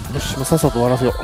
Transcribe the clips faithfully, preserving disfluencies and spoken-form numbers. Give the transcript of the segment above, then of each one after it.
よし、もうさっさと終わらせよう。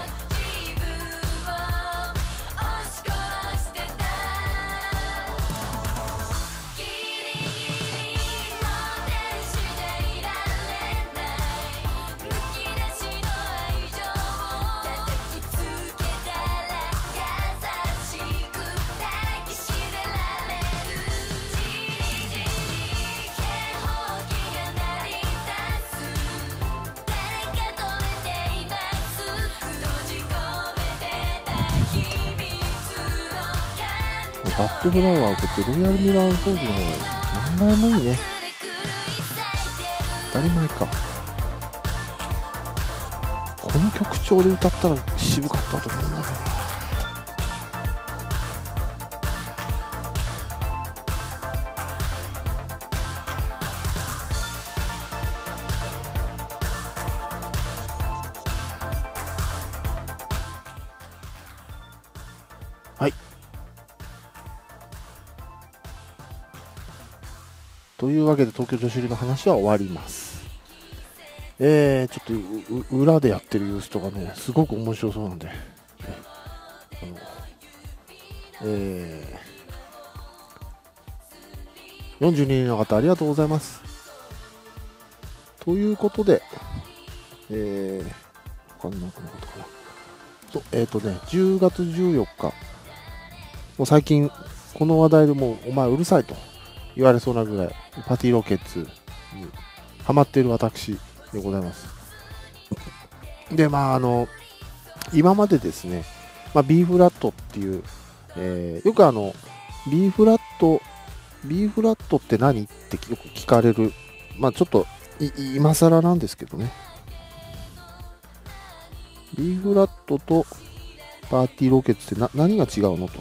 バッドフラワーを送ってロイヤルミラーフォーズの方が何倍もいいね。当たり前か。この曲調で歌ったら渋かったと思うんだけど。はい。というわけで東京女子流の話は終わります。えー、ちょっと裏でやってるユースとかね、すごく面白そうなんで、ね、あのえー、よんじゅうににんの方ありがとうございます。ということで、えー、他に何かのことかな。と、えっ、ー、とね、じゅうがつじゅうよっか、もう最近この話題でもうお前うるさいと言われそうなぐらいパティロケッツにハマっている私でございます。で、まああの今までですね、まあ、B フラットっていう、えー、よくあの B フラット B フラットって何ってよく聞かれる、まあちょっと今更なんですけどね、 B フラットとパーティーロケッツってな何が違うのと。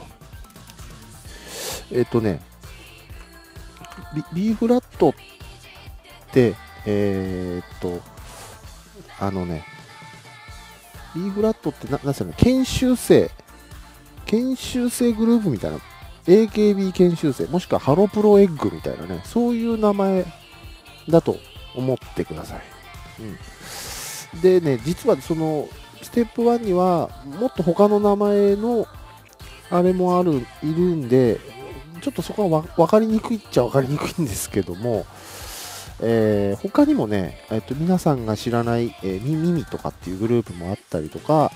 えっ、ー、とね B, B フラットってえっ、ー、とあのね B フラットってな、なんですかね、研修生研修生グループみたいな エーケービー 研修生もしくはハロプロエッグみたいなね、そういう名前だと思ってください。うん、でね、実はそのステップワンにはもっと他の名前のあれもあるいるんで、ちょっとそこは分かりにくいっちゃ分かりにくいんですけども、えー、他にもね、えー、と皆さんが知らない、えー、ミミミとかっていうグループもあったりとか、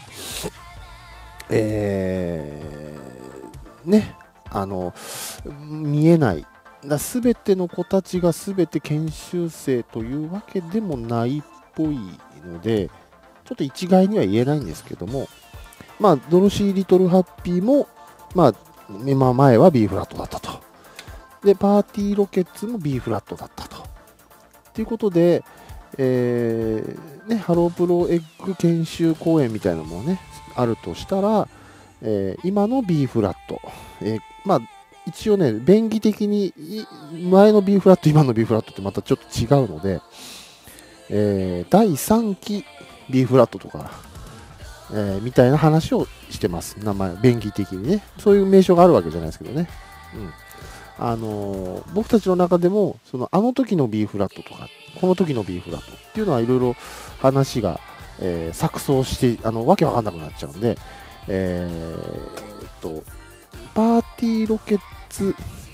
えー、ね、あの見えないだ全ての子たちが全て研修生というわけでもないっぽいので、ちょっと一概には言えないんですけども、まあドロシー・リトル・ハッピーも、まあ、今前は B フラットだったと。で、パーティーロケッツも B フラットだったと。ということで、えーね、ハロープロエッグ研修公演みたいなのもね、あるとしたら、えー、今の B フラット、えー、まあ、一応ね、便宜的に前の B フラット、今の B フラットってまたちょっと違うので、えー、だいさんき B フラットとか、えー、みたいな話をしてます。名前、便宜的にね。そういう名称があるわけじゃないですけどね。うんあのー、僕たちの中でもそのあの時の B フラットとかこの時の B フラットっていうのはいろいろ話が、えー、錯綜してあのわけわかんなくなっちゃうんで、えー、っとパーティーロケッツちょっ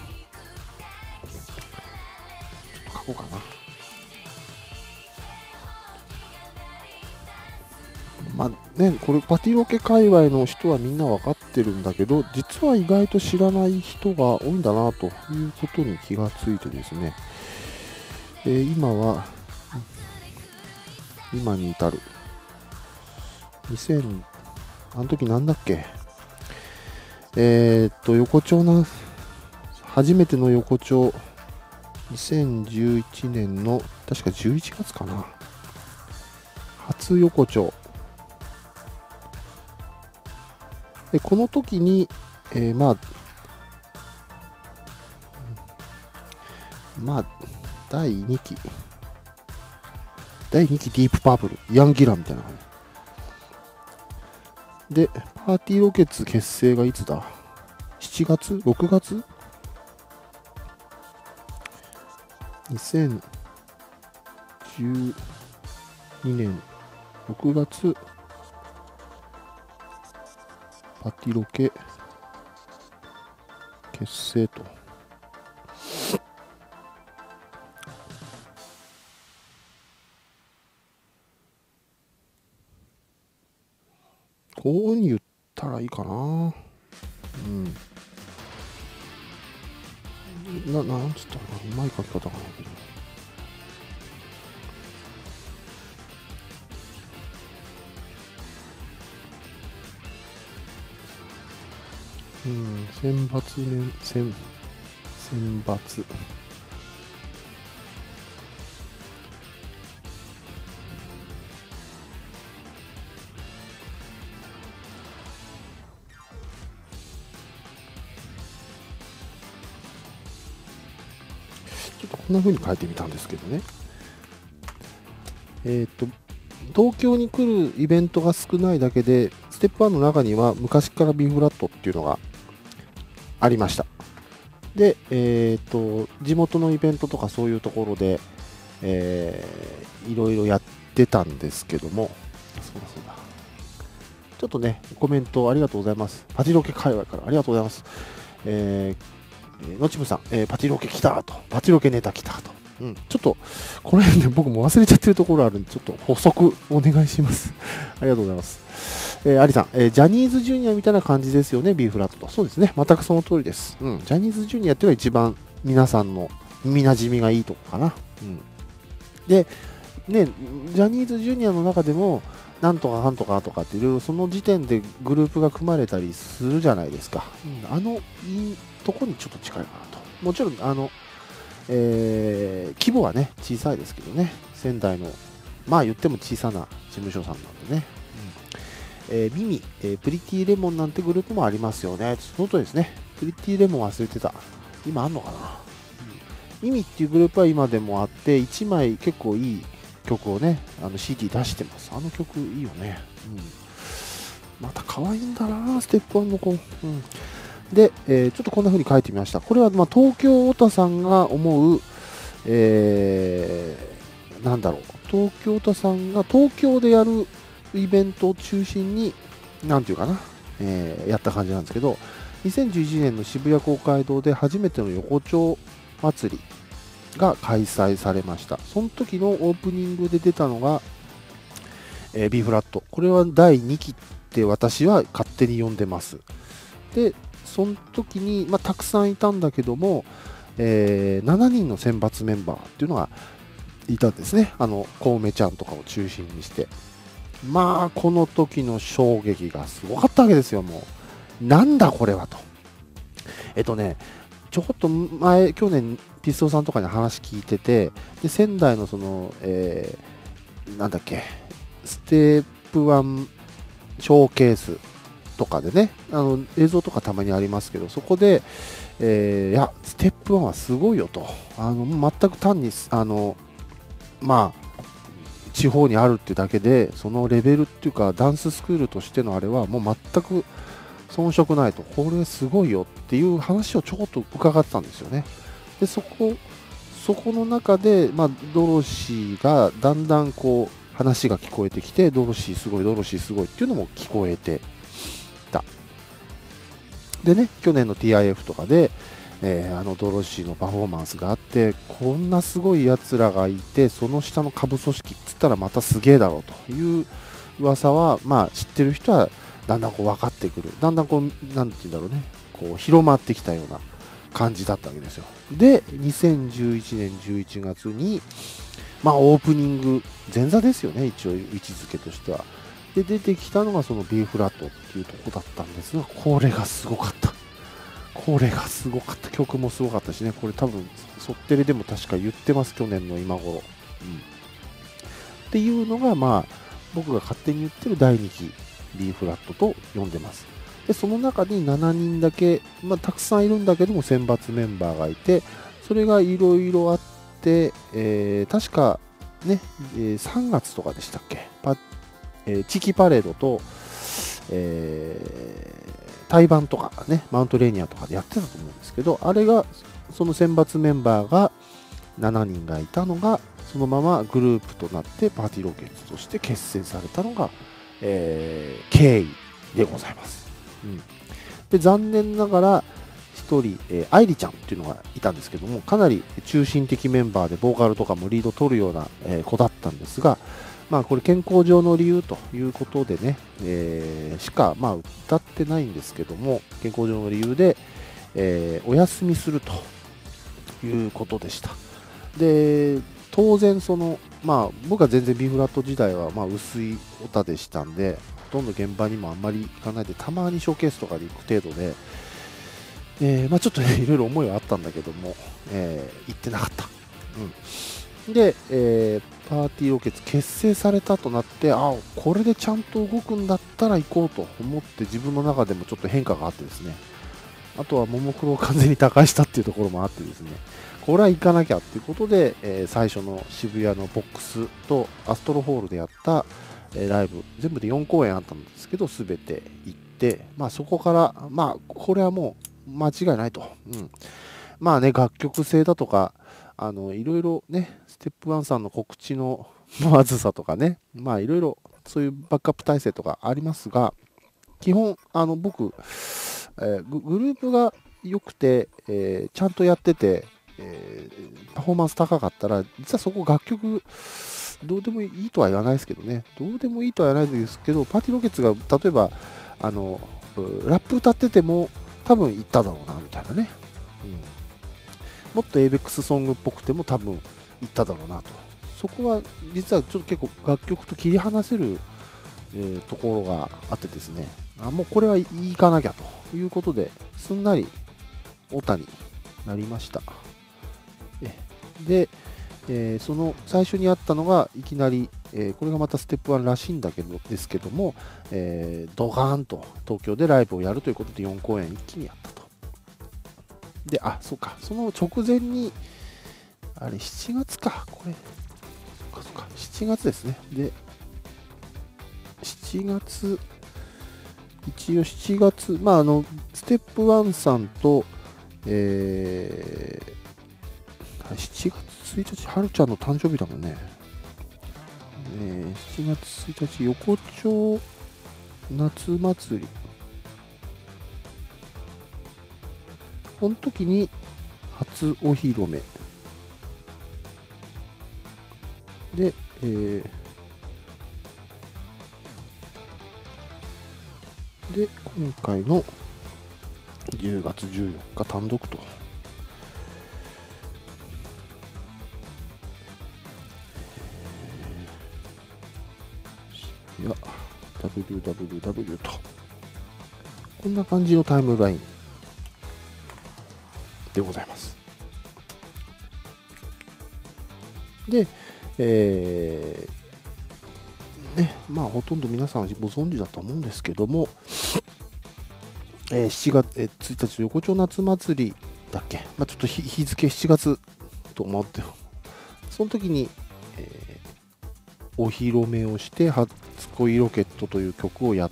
と書こうかな。まあね、これパティロケ界隈の人はみんな分かってるんだけど、実は意外と知らない人が多いんだなということに気がついてですね、えー、今は今に至るにせんあの時なんだっけ、えー、っと横丁な初めての横丁にせんじゅういちねんの確かじゅういちがつかな、初横丁で、この時に、えー、まあまあだいにきだいにきディープパープルヤンギラみたいな感じで、パーティーロケッツ結成がいつだ、しちがつ ろくがつにせんじゅうにねんろくがつパティロケ結成と。こうに言ったらいいかな。うん。な、なんつったらうまい書き方かなけど。うん、選抜年、選、選抜。ちょっとこんな風に書いてみたんですけどね。えっと、東京に来るイベントが少ないだけで、ステップワンの中には昔から B フラットっていうのがありました。で、えっと、地元のイベントとかそういうところで、えー、いろいろやってたんですけども、そうだそうだ。ちょっとね、コメントありがとうございます。パティロケ界隈からありがとうございます。えー、のちむさん、えー、パティロケ来たと、パティロケネタ来たと。うん、ちょっと、この辺で僕も忘れちゃってるところあるんで、ちょっと補足お願いします。ありがとうございます。えー、アリさん、えー、ジャニーズジュニアみたいな感じですよね、B フラットと。そうですね、全くその通りです。うん、ジャニーズジュニアっていうのが一番皆さんの耳なじみがいいとこかな。うん、で、ね、ジャニーズジュニアの中でも、なんとかなんとかとかっていろいろその時点でグループが組まれたりするじゃないですか。うん、あのいいとこにちょっと近いかなと。もちろん、あの、えー、規模はね、小さいですけどね、仙台の、まあ言っても小さな事務所さんなんでね。うん、えー、ミミ、えー、プリティレモンなんてグループもありますよね。その通りですね。プリティレモン忘れてた。今あんのかな。うん、ミミっていうグループは今でもあって、いちまい結構いい曲をね、あの シーディー 出してます。あの曲いいよね。うん、また可愛いんだな、ステップワンの子。うん、で、えー、ちょっとこんな風に書いてみました。これは、まあ、東京オタさんが思う、えー、なんだろう、東京オタさんが東京でやるイベントを中心に、なんていうかな、えー、やった感じなんですけど、にせんじゅういちねんの渋谷公会堂で初めての横丁祭りが開催されました。その時のオープニングで出たのが、えー、B フラット。これはだいにきって私は勝手に呼んでます。で、その時に、まあ、たくさんいたんだけども、えー、しちにんの選抜メンバーっていうのがいたんですね。あの、コウメちゃんとかを中心にして。まあ、この時の衝撃がすごかったわけですよ、もう。なんだこれはと。えっとね、ちょこっと前、去年、ピストルさんとかに話聞いてて、で仙台のその、えー、なんだっけ、ステップワンショーケースとかでね、あの映像とかたまにありますけど、そこで、えー、いや、ステップワンはすごいよと、あの全く単にあの、まあ、地方にあるっていうだけで、そのレベルっていうか、ダンススクールとしてのあれは、もう全く遜色ないと、これすごいよっていう話をちょこっと伺ってたんですよね。で、そこ、そこの中で、まあ、ドロシーがだんだんこう話が聞こえてきて、ドロシーすごい、ドロシーすごいっていうのも聞こえてた。でね、去年の ティーアイエフ とかで、えー、あのドロシーのパフォーマンスがあって、こんなすごいやつらがいて、その下の下部組織っつったらまたすげえだろうという噂は、まあ、知ってる人はだんだんこう分かってくる、だんだんこう、なんて言うんだろうね、こう広まってきたような感じだったわけですよ。で、にせんじゅういちねんじゅういちがつに、まあ、オープニング、前座ですよね、一応、位置づけとしては。で、出てきたのがその B フラットっていうとこだったんですが、これがすごかった。これがすごかった。曲もすごかったしね、これ多分、そってりでも確か言ってます、去年の今頃。うん、っていうのが、まあ、僕が勝手に言ってるだいにき B フラットと呼んでます。で、その中にしちにんだけ、まあ、たくさんいるんだけども、選抜メンバーがいて、それがいろいろあって、えー、確かね、えー、さんがつとかでしたっけ、パえー、地域パレードと、えー、対バンとかね、マウントレーニアとかでやってたと思うんですけど、あれが、その選抜メンバーがしちにんがいたのが、そのままグループとなってパーティーロケッツとして結成されたのが、えー、経緯でございます。 うん、で残念ながらひとり、えー、愛梨ちゃんっていうのがいたんですけども、かなり中心的メンバーでボーカルとかもリード取るような、えー、子だったんですが、まあ、これ健康上の理由ということでね、えー、しか、まあ、歌ってないんですけども、健康上の理由で、えー、お休みするということでした。で当然その、まあ、僕は全然 ビーフラット時代はまあ薄いオタでしたんで、ほとんど現場にもあんまり行かないで、たまにショーケースとかで行く程度で、えーまあ、ちょっとねいろいろ思いはあったんだけども、えー、行ってなかった。うん、で、えー、パーティーロケツ結成されたとなって、あこれでちゃんと動くんだったら行こうと思って、自分の中でもちょっと変化があってですね、あとはももクロを完全に打開したっていうところもあってですね、これは行かなきゃっていうことで、えー、最初の渋谷のボックスとアストロホールでやった、えー、ライブ、全部でよん公演あったんですけど、すべて行って、まあ、そこから、まあ、これはもう間違いないと。うん、まあね、楽曲性だとか、あのいろいろね、ステップワンさんの告知のまずさとかね、まあいろいろそういうバックアップ体制とかありますが、基本、あの僕、えー、グ, グループが良くて、えー、ちゃんとやってて、えー、パフォーマンス高かったら、実はそこ楽曲どうでもいいとは言わないですけどね、どうでもいいとは言わないですけど、パーティーロケッツが例えばあのラップ歌ってても多分行っただろうなみたいなね、うん、もっと エイベックス ソングっぽくても多分行っただろうなと。そこは実はちょっと結構楽曲と切り離せる、えー、ところがあってですね、あもうこれは行かなきゃということですんなりオタになりました。で、えー、その最初にあったのがいきなり、えー、これがまたステップワンらしいんだけどですけども、えー、ドカーンと東京でライブをやるということでよん公演一気にやったと。で、あ、そうか、その直前にあれしちがつか、これそっかそっかしちがつですね。でしちがつ、一応しちがつ、まああのステップワンさんと、えー、しちがつついたち、はるちゃんの誕生日だもんね。えー、しちがつついたち、横丁夏祭り。この時に初お披露目。で、えー、で、今回のじゅうがつじゅうよっか単独と。いや、ダブリューダブリューダブリュー と。こんな感じのタイムラインでございます。で、えー、ね、まあほとんど皆さんご存知だと思うんですけども、えー、しちがつ、えー、ついたち横丁夏祭りだっけ、まあ、ちょっと日付しちがつと思って、その時に、えー、お披露目をして、初恋ロケットという曲をやって、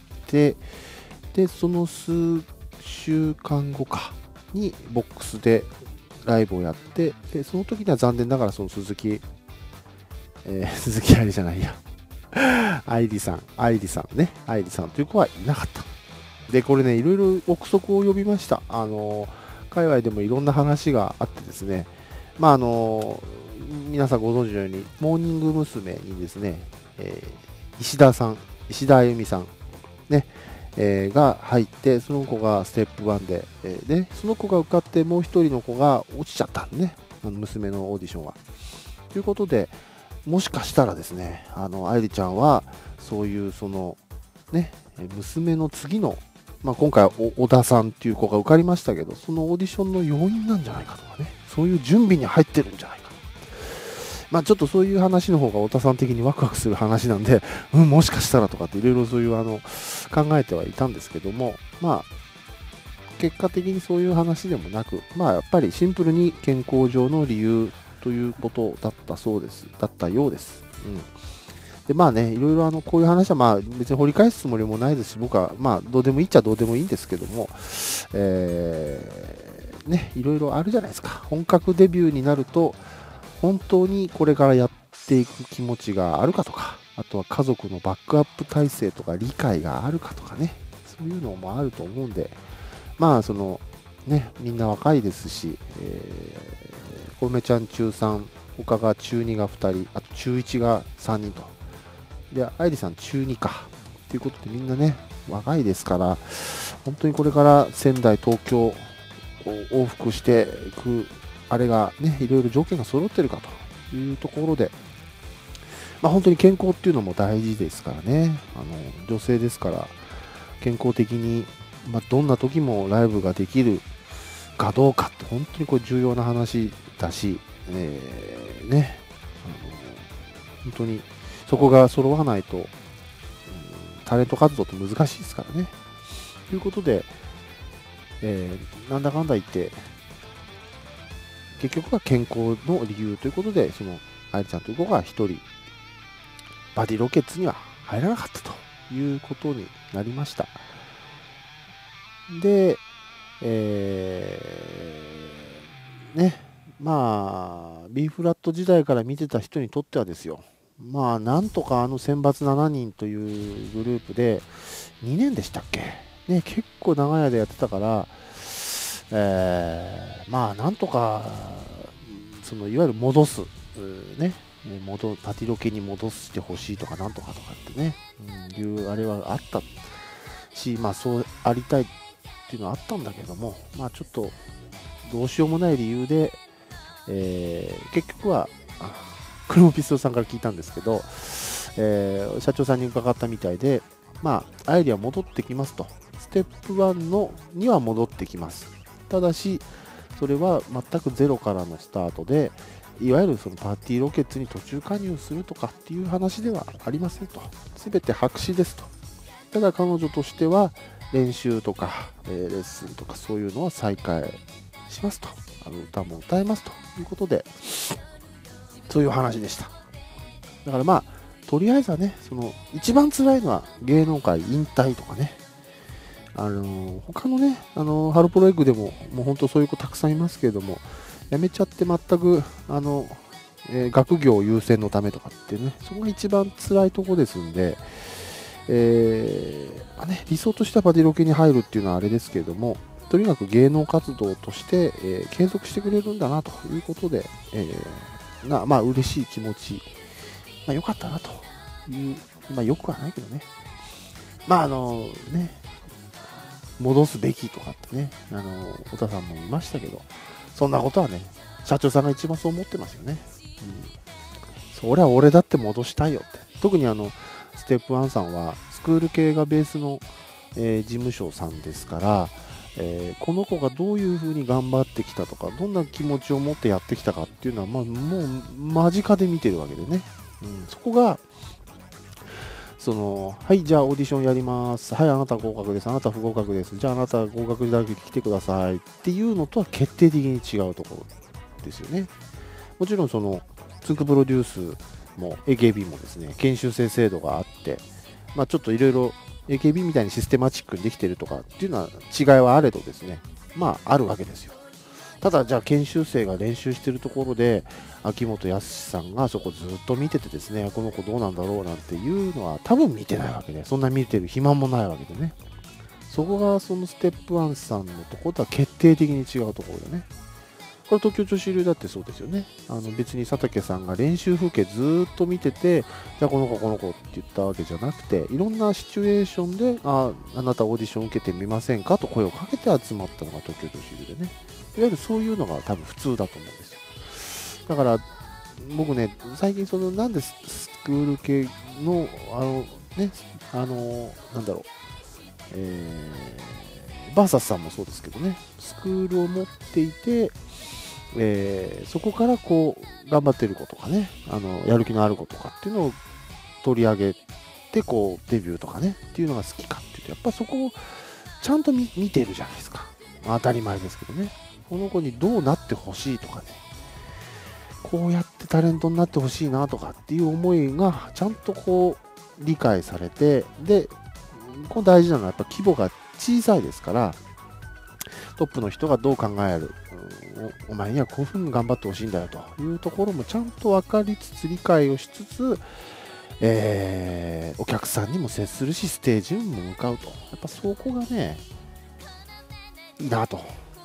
で、その数週間後かにボックスでライブをやって、でその時には残念ながらその鈴木、えー、鈴木愛理じゃないや、愛理さん、愛理さんね、愛理さんという子はいなかった。で、これね、いろいろ憶測を呼びました。あの、界隈でもいろんな話があってですね、まあ、あの、皆さんご存知のように、モーニング娘。にですね、えー、石田さん、石田あゆみさん、ね、えー、が入って、その子がステップワンで、えー、で、その子が受かって、もう一人の子が落ちちゃったんでね、あの娘のオーディションは。ということで、もしかしたらですね、あの、愛理ちゃんは、そういう、その、ね、娘の次の、まあ、今回は小田さんっていう子が受かりましたけど、そのオーディションの要因なんじゃないかとかね、そういう準備に入ってるんじゃないかと。まあ、ちょっとそういう話の方が小田さん的にワクワクする話なんで、うん、もしかしたらとかっていろいろそういうあの考えてはいたんですけども、まあ、結果的にそういう話でもなく、まあ、やっぱりシンプルに健康上の理由ということだったそうです、だったようです。うんでまあね、いろいろあのこういう話はまあ別に掘り返すつもりもないですし、僕はまあどうでもいいっちゃどうでもいいんですけども、えー、ね、いろいろあるじゃないですか。本格デビューになると、本当にこれからやっていく気持ちがあるかとか、あとは家族のバックアップ体制とか理解があるかとかね、 そういうのもあると思うんで、まあそのね、みんな若いですし、えー、コウメちゃん中さん、他が中にがふたり、あと中いちがさんにんと、で愛理さん中にかということで、みんなね若いですから、本当にこれから仙台東京を往復していくあれがね、いろいろ条件が揃ってるかというところで、まあ、本当に健康っていうのも大事ですからね。あの女性ですから健康的に、まあ、どんな時もライブができるかどうかって本当にこれ重要な話だし、えー、ね、あの本当にそこが揃わないと、うん、タレント活動って難しいですからね。ということで、えー、なんだかんだ言って結局は健康の理由ということで、その愛理ちゃんという子が一人バディロケッツには入らなかったということになりました。で、えー、ね、まあ B フラット時代から見てた人にとってはですよ、まあなんとかあの選抜しちにんというグループでにねんでしたっけね、結構長い間やってたから、えー、まあなんとかそのいわゆる戻す、ね、戻パティロケに戻してほしいとかなんとかとかってね、うん、いうあれはあったし、まあそうありたいっていうのはあったんだけども、まあちょっとどうしようもない理由で、えー、結局はクロモピストルさんから聞いたんですけど、えー、社長さんに伺ったみたいで、まあアイディア戻ってきますと、ステップワンのには戻ってきます。ただしそれは全くゼロからのスタートで、いわゆるそのパーティーロケッツに途中加入するとかっていう話ではありませんと。すべて白紙ですと。ただ彼女としては練習とか、えー、レッスンとかそういうのは再開しますと。あの歌も歌えますということで、そういう話でした。だからまあ、とりあえずはね、その一番辛いのは芸能界引退とかね。あのー、他のね、あのー、ハロプロエッグでももう本当そういう子たくさんいますけれども、辞めちゃって全くあの、えー、学業優先のためとかってね、そこが一番辛いところですんで、えーまあね、理想としてはバディロケに入るっていうのはあれですけれども、とにかく芸能活動として、えー、継続してくれるんだなということで、えー、なまあ嬉しい気持ち、まあ、よかったなという、まあよくはないけどね、まああのね、戻すべきとかってね、あの太田さんも言いましたけど、そんなことはね、社長さんが一番そう思ってますよね。うん、そりゃ俺だって戻したいよって。特にあのステップワンさんはスクール系がベースの、えー、事務所さんですから、えー、この子がどういう風に頑張ってきたとか、どんな気持ちを持ってやってきたかっていうのは、まあ、もう間近で見てるわけでね、うん、そこがそのはいじゃあオーディションやります、はいあなた合格です、あなた不合格です、じゃああなた合格だけ来てくださいっていうのとは決定的に違うところですよね。もちろんそのツンクプロデュースも エーケービー もですね、研修生制度があって、まあ、ちょっといろいろ エーケービー みたいにシステマチックにできてるとかっていうのは違いはあれどですね、まああるわけですよ。ただじゃあ研修生が練習してるところで秋元康さんがそこずっと見ててですね、この子どうなんだろうなんていうのは多分見てないわけで、そんな見てる暇もないわけでね、そこがそのステップワンさんのところとは決定的に違うところでね、これ東京女子流だってそうですよね。あの別に佐竹さんが練習風景ずっと見てて、じゃあこの子この子って言ったわけじゃなくて、いろんなシチュエーションで、ああなたオーディション受けてみませんかと声をかけて集まったのが東京女子流でね、いわゆるそういうのが多分普通だと思うんですよ。だから僕ね、最近そのなんでスクール系のあのね、あのなんだろう、えー、バーサスさんもそうですけどね、スクールを持っていて、えー、そこからこう頑張ってる子とかね、あのやる気のある子とかっていうのを取り上げてこうデビューとかねっていうのが好きかっていうと、やっぱそこをちゃんと 見, 見てるじゃないですか。当たり前ですけどね、この子にどうなってほしいとかね、こうやってタレントになってほしいなとかっていう思いがちゃんとこう理解されて、でこの大事なのはやっぱ規模が小さいですから、トップの人がどう考える、お, お前にはこういうふうに頑張ってほしいんだよというところもちゃんと分かりつつ理解をしつつ、 えー、お客さんにも接するし、ステージにも向かうと。やっぱそこがね、いいなと。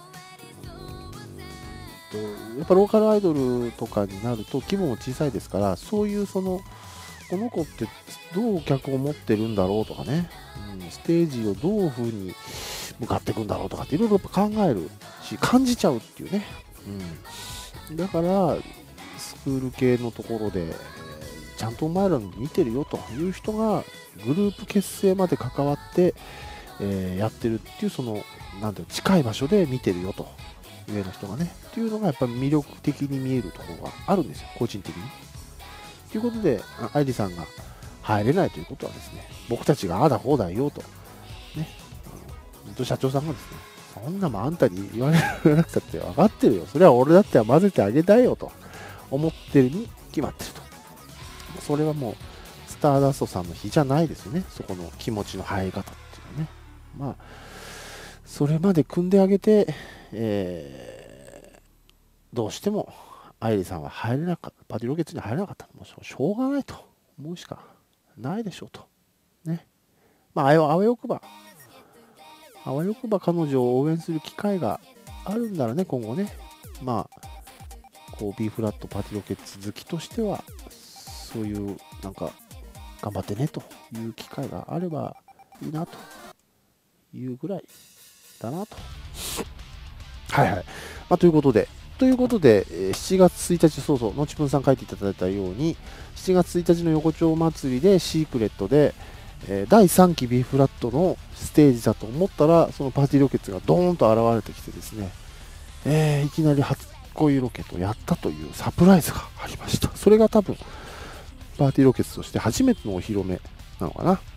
やっぱローカルアイドルとかになると規模も小さいですから、そういうそのこの子ってどうお客を持ってるんだろうとかね、うん、ステージをどういう風に向かっていくんだろうとかっていろいろ考えるし感じちゃうっていうね、うん、だからスクール系のところで、えー、ちゃんとお前らの見てるよという人がグループ結成まで関わって、えー、やってるっていうそのなんていう近い場所で見てるよと上の人がねっていうのがやっぱり魅力的に見えるところがあるんですよ、個人的に。ということで、愛理さんが入れないということはですね、僕たちがああだこうだ言おうと、ね、あの社長さんがですね、そんなもんあんたに言われなくたって分かってるよ、それは俺だっては混ぜてあげたいよと思ってるに決まってると。それはもう、スターダストさんの日じゃないですよね、そこの気持ちの入り方っていうのはね。まあ、それまで組んであげて、えー、どうしても、愛理さんは入れなかった、パティロケッツに入れなかった。もうしょうがないと思うしかないでしょうと。ね。まあ、あわよくば、あわよくば彼女を応援する機会があるんならね、今後ね。まあ、こう、B フラットパティロケッツ好きとしては、そういう、なんか、頑張ってねという機会があればいいなというぐらいだなと。はいはい。まあ、ということで、ということで、しちがつついたち、そうそう、のちぷんさん書いていただいたように、しちがつついたちの横丁祭りでシークレットで、えー、だいさんき B フラットのステージだと思ったら、そのパーティーロケッツがドーンと現れてきてですね、えー、いきなり初恋ロケットをやったというサプライズがありました。それが多分、パーティーロケッツとして初めてのお披露目なのかな。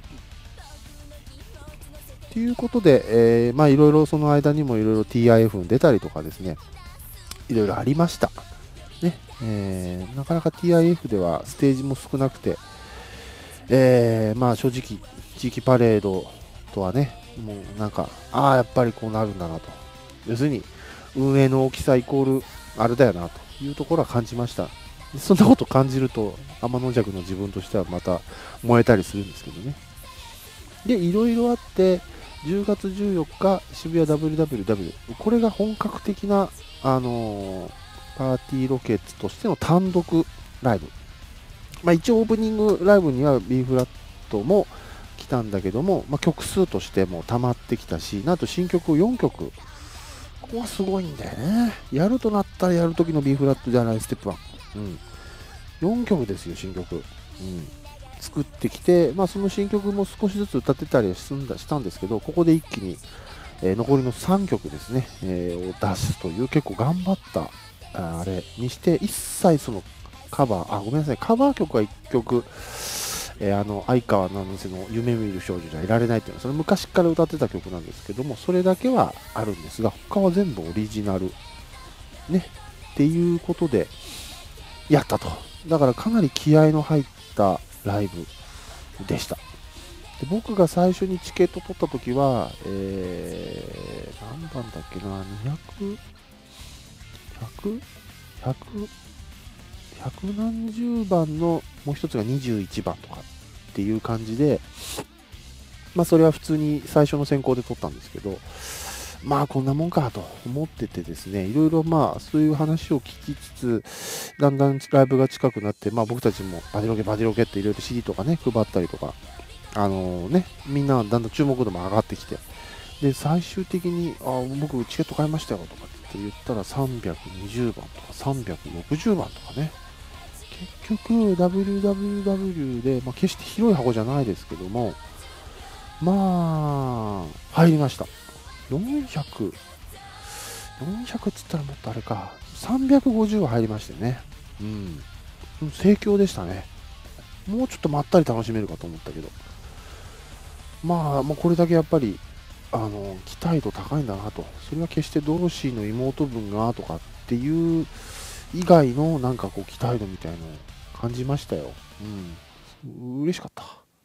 ということで、えー、まあいろいろその間にもいろいろ ティーアイエフ に出たりとかですね、いろいろありました。ねえー、なかなか ティーアイエフ ではステージも少なくて、えー、まあ正直、地域パレードとはね、もうなんか、ああ、やっぱりこうなるんだなと。要するに、運営の大きさイコール、あれだよなというところは感じました。そんなこと感じると、天の弱の自分としてはまた燃えたりするんですけどね。で、いろいろあって、じゅうがつじゅうよっか、渋谷 ダブリューダブリューダブリュー、これが本格的な、あのー、パーティーロケッツとしての単独ライブ。まあ、一応オープニングライブには B フラットも来たんだけども、まあ、曲数としても溜まってきたし、なんと新曲をよんきょく。ここはすごいんだよね。やるとなったらやるときの B フラットじゃないステップワン。うん。よんきょくですよ、新曲。うん。作ってきて、まあ、その新曲も少しずつ歌ってたりすんだしたんですけど、ここで一気に、えー、残りのさんきょくですね、えー、を出すという結構頑張ったあれにして、一切そのカバー、あ、ごめんなさい、カバー曲はいっきょく、えー、あの相川七瀬の夢見る少女じゃいられないっていうのは、それ昔から歌ってた曲なんですけども、それだけはあるんですが、他は全部オリジナル、ね、っていうことでやったと。だからかなり気合の入ったライブでした。で僕が最初にチケット取った時は、えー、何番だっけな、にひゃく、ひゃく、ひゃく、百何十番のもう一つがにじゅういちばんとかっていう感じで、まあそれは普通に最初の選考で取ったんですけど、まあこんなもんかと思っててですね、いろいろまあそういう話を聞きつつ、だんだんライブが近くなって、まあ僕たちもバディロケバディロケっていろいろ シーディー とかね、配ったりとか、あのね、みんなだんだん注目度も上がってきて、で、最終的に、あ、僕チケット買いましたよとかって言ったらさんびゃくにじゅうばんとかさんびゃくろくじゅうばんとかね、結局 ダブリューダブリューダブリュー で、まあ、決して広い箱じゃないですけども、まあ入りました。よんひゃく、よんひゃくっつったらもっとあれか、さんびゃくごじゅうは入りましてね、うん、盛況でしたね。もうちょっとまったり楽しめるかと思ったけど、まあ、もうこれだけやっぱりあの期待度高いんだなと。それは決してドロシーの妹分がとかっていう以外のなんかこう期待度みたいのを感じましたよ。うん。嬉しかった。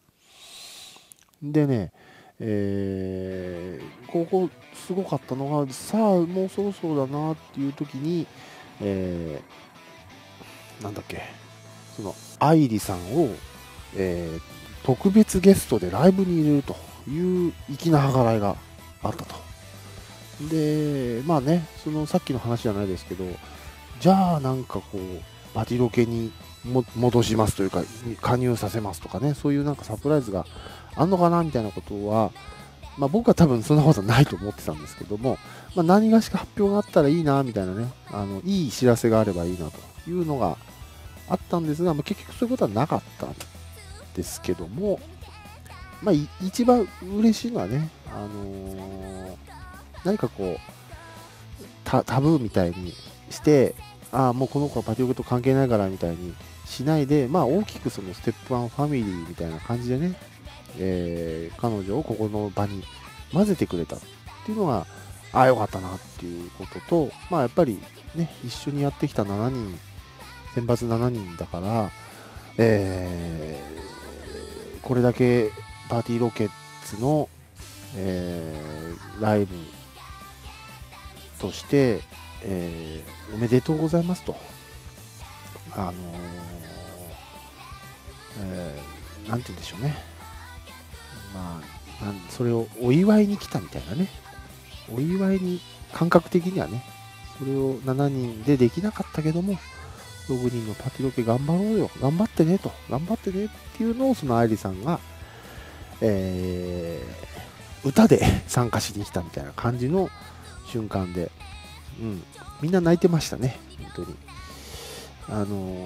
でね、えー、ここすごかったのが、さあもうそろそろだなっていう時に、えー、なんだっけ、その愛理さんをえー、特別ゲストでライブに入れるという粋な計らいがあったと。で、まあね、そのさっきの話じゃないですけど、じゃあなんかこう、バティロケにも戻しますというか、加入させますとかね、そういうなんかサプライズがあんのかなみたいなことは、まあ、僕は多分そんなことないと思ってたんですけども、まあ、何がしか発表があったらいいなみたいなね、あのいい知らせがあればいいなというのがあったんですが、まあ、結局そういうことはなかったんですけども、まあ、一番嬉しいのはね、あのー、何かこうタ、タブーみたいにして、ああ、もうこの子はパティオケと関係ないからみたいにしないで、まあ、大きくそのステップワンファミリーみたいな感じでね、えー、彼女をここの場に混ぜてくれたっていうのが、ああ、よかったなっていうことと、まあ、やっぱりね、一緒にやってきたしちにん、選抜しちにんだから、えー、これだけパーティーロケッツの、えー、ライブとして、えー、おめでとうございますと、あのーえー、なんて言うんでしょうね、まあ、なんそれをお祝いに来たみたいなね、お祝いに感覚的にはね、それをしちにんでできなかったけども、ろくにんのパティロケ頑張ろうよ、頑張ってねと、頑張ってねっていうのをその愛理さんが、えー、歌で参加しに来たみたいな感じの瞬間で、うん、みんな泣いてましたね、本当に。あのー、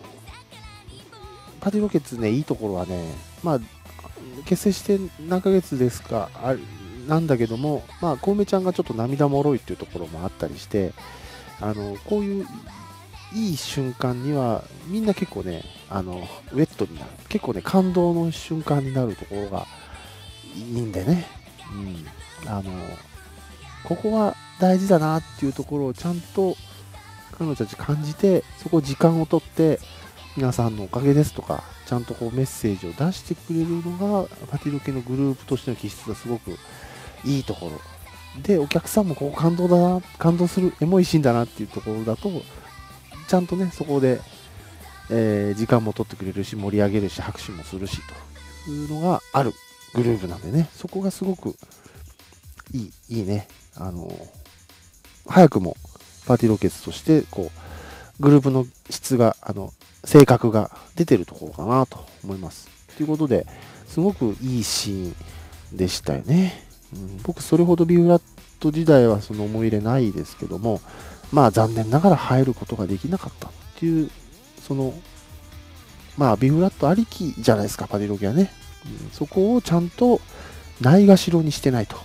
パティロケッツね、いいところはね、まあ、結成して何ヶ月ですか、あなんだけども、まあ、コウメちゃんがちょっと涙もろいっていうところもあったりして、あのこういういい瞬間には、みんな結構ね、あのウェットになる、結構ね、感動の瞬間になるところがいいんでね、うん、あのここは大事だなっていうところをちゃんと彼女たち感じて、そこを時間をとって、皆さんのおかげですとか、ちゃんとこうメッセージを出してくれるのが、パティロケのグループとしての気質がすごくいいところ。で、お客さんもここ感動だな、感動する、エモいシーンだなっていうところだと、ちゃんとね、そこで、えー、時間も取ってくれるし、盛り上げるし、拍手もするし、というのがあるグループなんでね、そこがすごくいい、いいね。あの、早くもパーティーロケツとして、こう、グループの質が、あの、性格が出てるところかなと思います。ということで、すごくいいシーンでしたよね。うん、僕、それほどビブラット時代はその思い入れないですけども、まあ残念ながら入ることができなかったっていう、その、まあビブラットありきじゃないですか、パティロケはね。うん、そこをちゃんとないがしろにしてないと。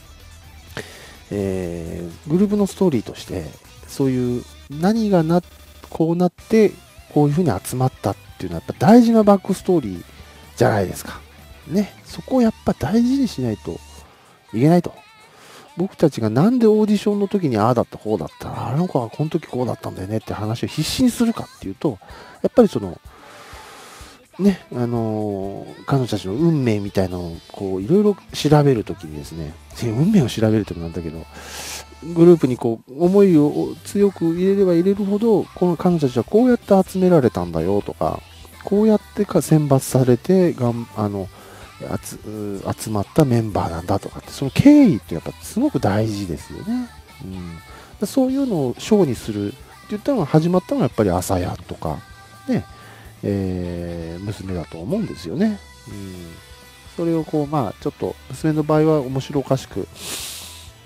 えー、グループのストーリーとして、そういう何がな、こうなって、こういうふうに集まったっていうのはやっぱ大事なバックストーリーじゃないですか。ね。そこをやっぱ大事にしないといけないと。僕たちがなんでオーディションの時にああだったこうだったあの子はこの時こうだったんだよねって話を必死にするかっていうと、やっぱりそのね、あのー、彼女たちの運命みたいなのをこういろいろ調べるときにですね、運命を調べるときなんだけど、グループにこう思いを強く入れれば入れるほど、この彼女たちはこうやって集められたんだよとか、こうやってか選抜されてがんあの集まったメンバーなんだとかって、その経緯ってやっぱすごく大事ですよね。うん、そういうのをショーにするって言ったのが始まったのはやっぱり朝やとかね、えー、娘だと思うんですよね。うん、それをこうまあちょっと娘の場合は面白おかしく、うん、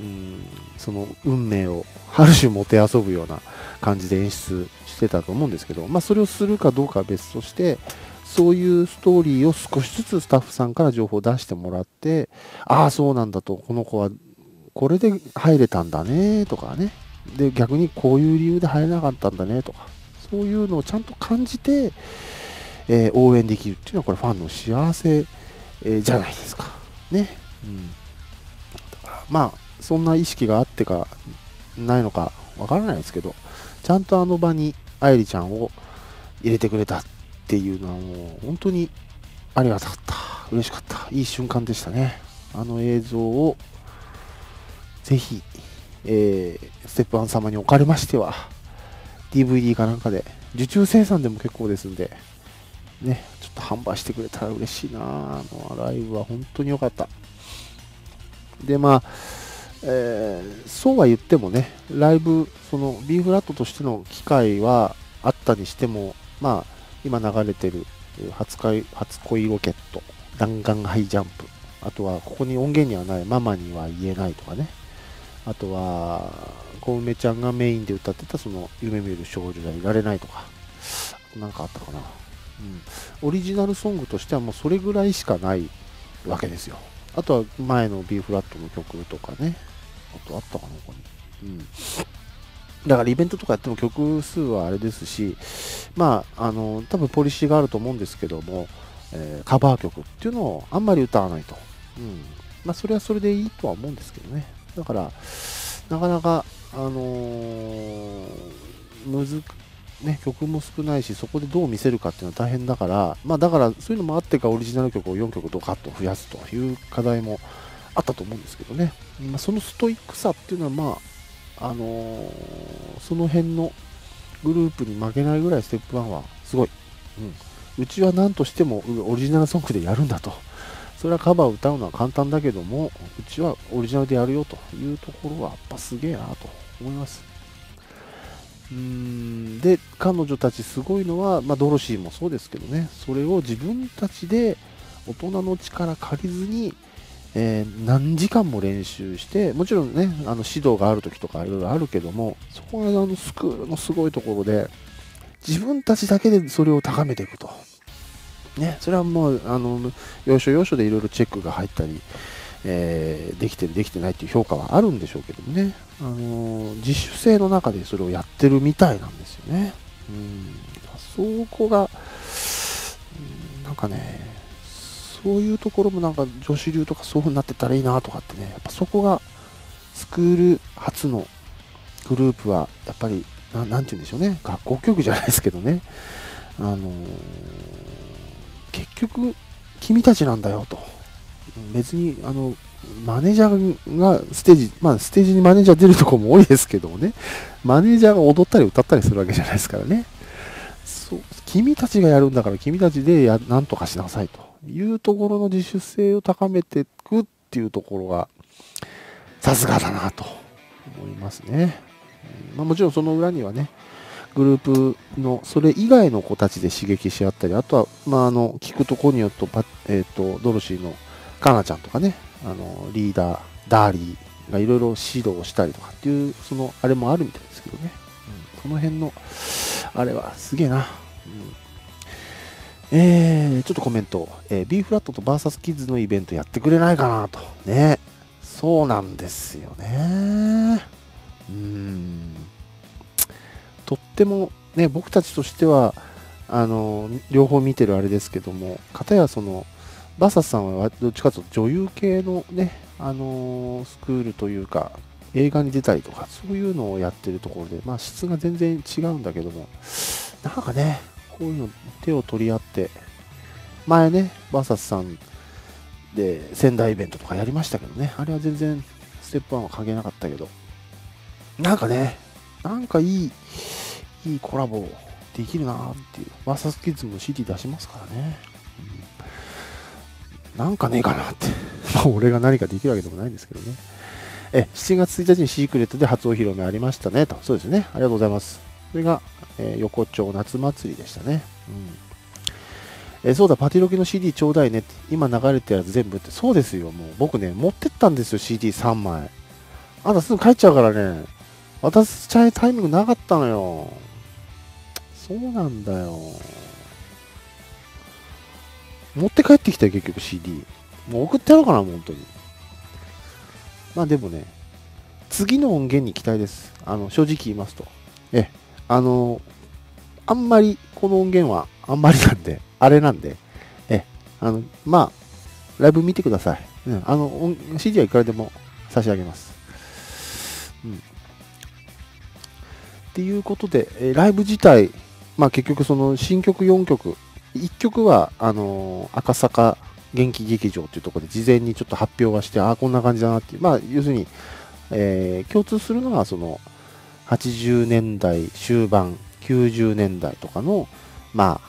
その運命をある種もてあそぶような感じで演出してたと思うんですけど、まあそれをするかどうかは別として、そういうストーリーを少しずつスタッフさんから情報を出してもらって、ああそうなんだと、この子はこれで入れたんだねとかね、で逆にこういう理由で入れなかったんだねとか、そういうのをちゃんと感じて、えー、応援できるっていうのはこれファンの幸せ、えー、じゃないですかね。うん、だからまあそんな意識があってかないのかわからないですけど、ちゃんとあの場に愛理ちゃんを入れてくれたっていうのはもう本当にありがたかった、嬉しかった、いい瞬間でしたね。あの映像をぜひ、えー、ステップワン様におかれましては ディーブイディー かなんかで受注生産でも結構ですんで、 ね、ちょっと販売してくれたら嬉しいな。あのライブは本当に良かった。で、まあ、えー、そうは言ってもね、ライブ、その B フラットとしての機会はあったにしても、まあ、今流れてる初恋、初恋ロケット、弾丸ハイジャンプ、あとはここに音源にはないママには言えないとかね、あとは、小梅ちゃんがメインで歌ってたその夢見る少女じゃいられないとか、なんかあったかな。うん。オリジナルソングとしてはもうそれぐらいしかないわけですよ。あとは前の B フラットの曲とかね。あとあったかな、ここに。うん。だからイベントとかやっても曲数はあれですし、まあ、あの、多分ポリシーがあると思うんですけども、えーカバー曲っていうのをあんまり歌わないと。うん。まあ、それはそれでいいとは思うんですけどね。だから、なかなか、あのーむずね、曲も少ないし、そこでどう見せるかっていうのは大変だから、まあ、だからそういうのもあってか、オリジナル曲をよんきょくドカッと増やすという課題もあったと思うんですけどね。まあ、そのストイックさっていうのは、まあ、あのーその辺のグループに負けないぐらいステップワンはすごい。うん。うちは何としてもオリジナルソングでやるんだと。それはカバーを歌うのは簡単だけども、うちはオリジナルでやるよというところはやっぱすげえなと思います。うーんで、彼女たちすごいのは、まあ、ドロシーもそうですけどね、それを自分たちで大人の力借りずに、えー何時間も練習して、もちろんね、あの指導がある時とかいろいろあるけども、そこがあのスクールのすごいところで、自分たちだけでそれを高めていくと。ね、それはもう、あの、要所要所でいろいろチェックが入ったり、えーできてる、できてないっていう評価はあるんでしょうけどもね、あのー自主性の中でそれをやってるみたいなんですよね。うん、そこが、うん、なんかね、そういうところもなんか女子流とかそういう風になってたらいいなとかってね、やっぱそこがスクール初のグループは、やっぱり、ななんて言うんでしょうね、学校教育じゃないですけどね、あのー結局、君たちなんだよと。別に、あの、マネージャーがステージ、まあ、ステージにマネージャー出るところも多いですけどもね、マネージャーが踊ったり歌ったりするわけじゃないですからね。そう、君たちがやるんだから君たちでや、なんとかしなさいというところの自主性を高めていくっていうところが、さすがだなと思いますね。まあ、もちろんその裏にはね、グループのそれ以外の子たちで刺激し合ったり、あとは、まあ、あの聞くところによると、えーと、ドロシーのカナちゃんとかね、あのリーダー、ダーリーがいろいろ指導したりとかっていう、そのあれもあるみたいですけどね、うん、その辺のあれはすげえな。うんえー、ちょっとコメント、えー、B フラットと バーサス キッズのイベントやってくれないかなと。ね。そうなんですよね。うーん。とってもね、僕たちとしては、あの、両方見てるあれですけども、かたやその、バーサスさんはどっちかというと女優系のね、あのスクールというか、映画に出たりとか、そういうのをやってるところで、まあ質が全然違うんだけども、なんかね、こういうの手を取り合って、前ね、バーサスさんで仙台イベントとかやりましたけどね、あれは全然ステップワンは関係なかったけど、なんかね、なんかいい、いいコラボできるなーっていう、バーサスキッズも シーディー 出しますからね、うん、なんかねえかなって、まあ俺が何かできるわけでもないんですけどね。え、しちがつついたちにシークレットで初お披露目ありましたねと、そうですね、ありがとうございます。それが、えー横丁夏祭りでしたね。うんえーそうだ、パティロケの シーディー ちょうだいねって、今流れてるやつ全部って、そうですよ、もう僕ね、持ってったんですよ、シーディーさんまい。あんたすぐ帰っちゃうからね、渡しちゃいタイミングなかったのよ。そうなんだよ。持って帰ってきたよ、結局 シーディー。もう送ってやろうかな、もう本当に。まあでもね、次の音源に期待です。あの、正直言いますと。え、あの、あんまり、この音源はあんまりなんで、あれなんで、え、あの、まあ、ライブ見てください。うん、あの、音 シーディー はいくらでも差し上げます。うん。っていうことで、えーライブ自体、まあ結局その新曲よんきょく、いっきょくは、あのー赤坂元気劇場というところで事前にちょっと発表はして、ああ、こんな感じだなっていう、まあ要するに、えー共通するのはそのはちじゅうねんだい終盤、きゅうじゅうねんだいとかの、まあ、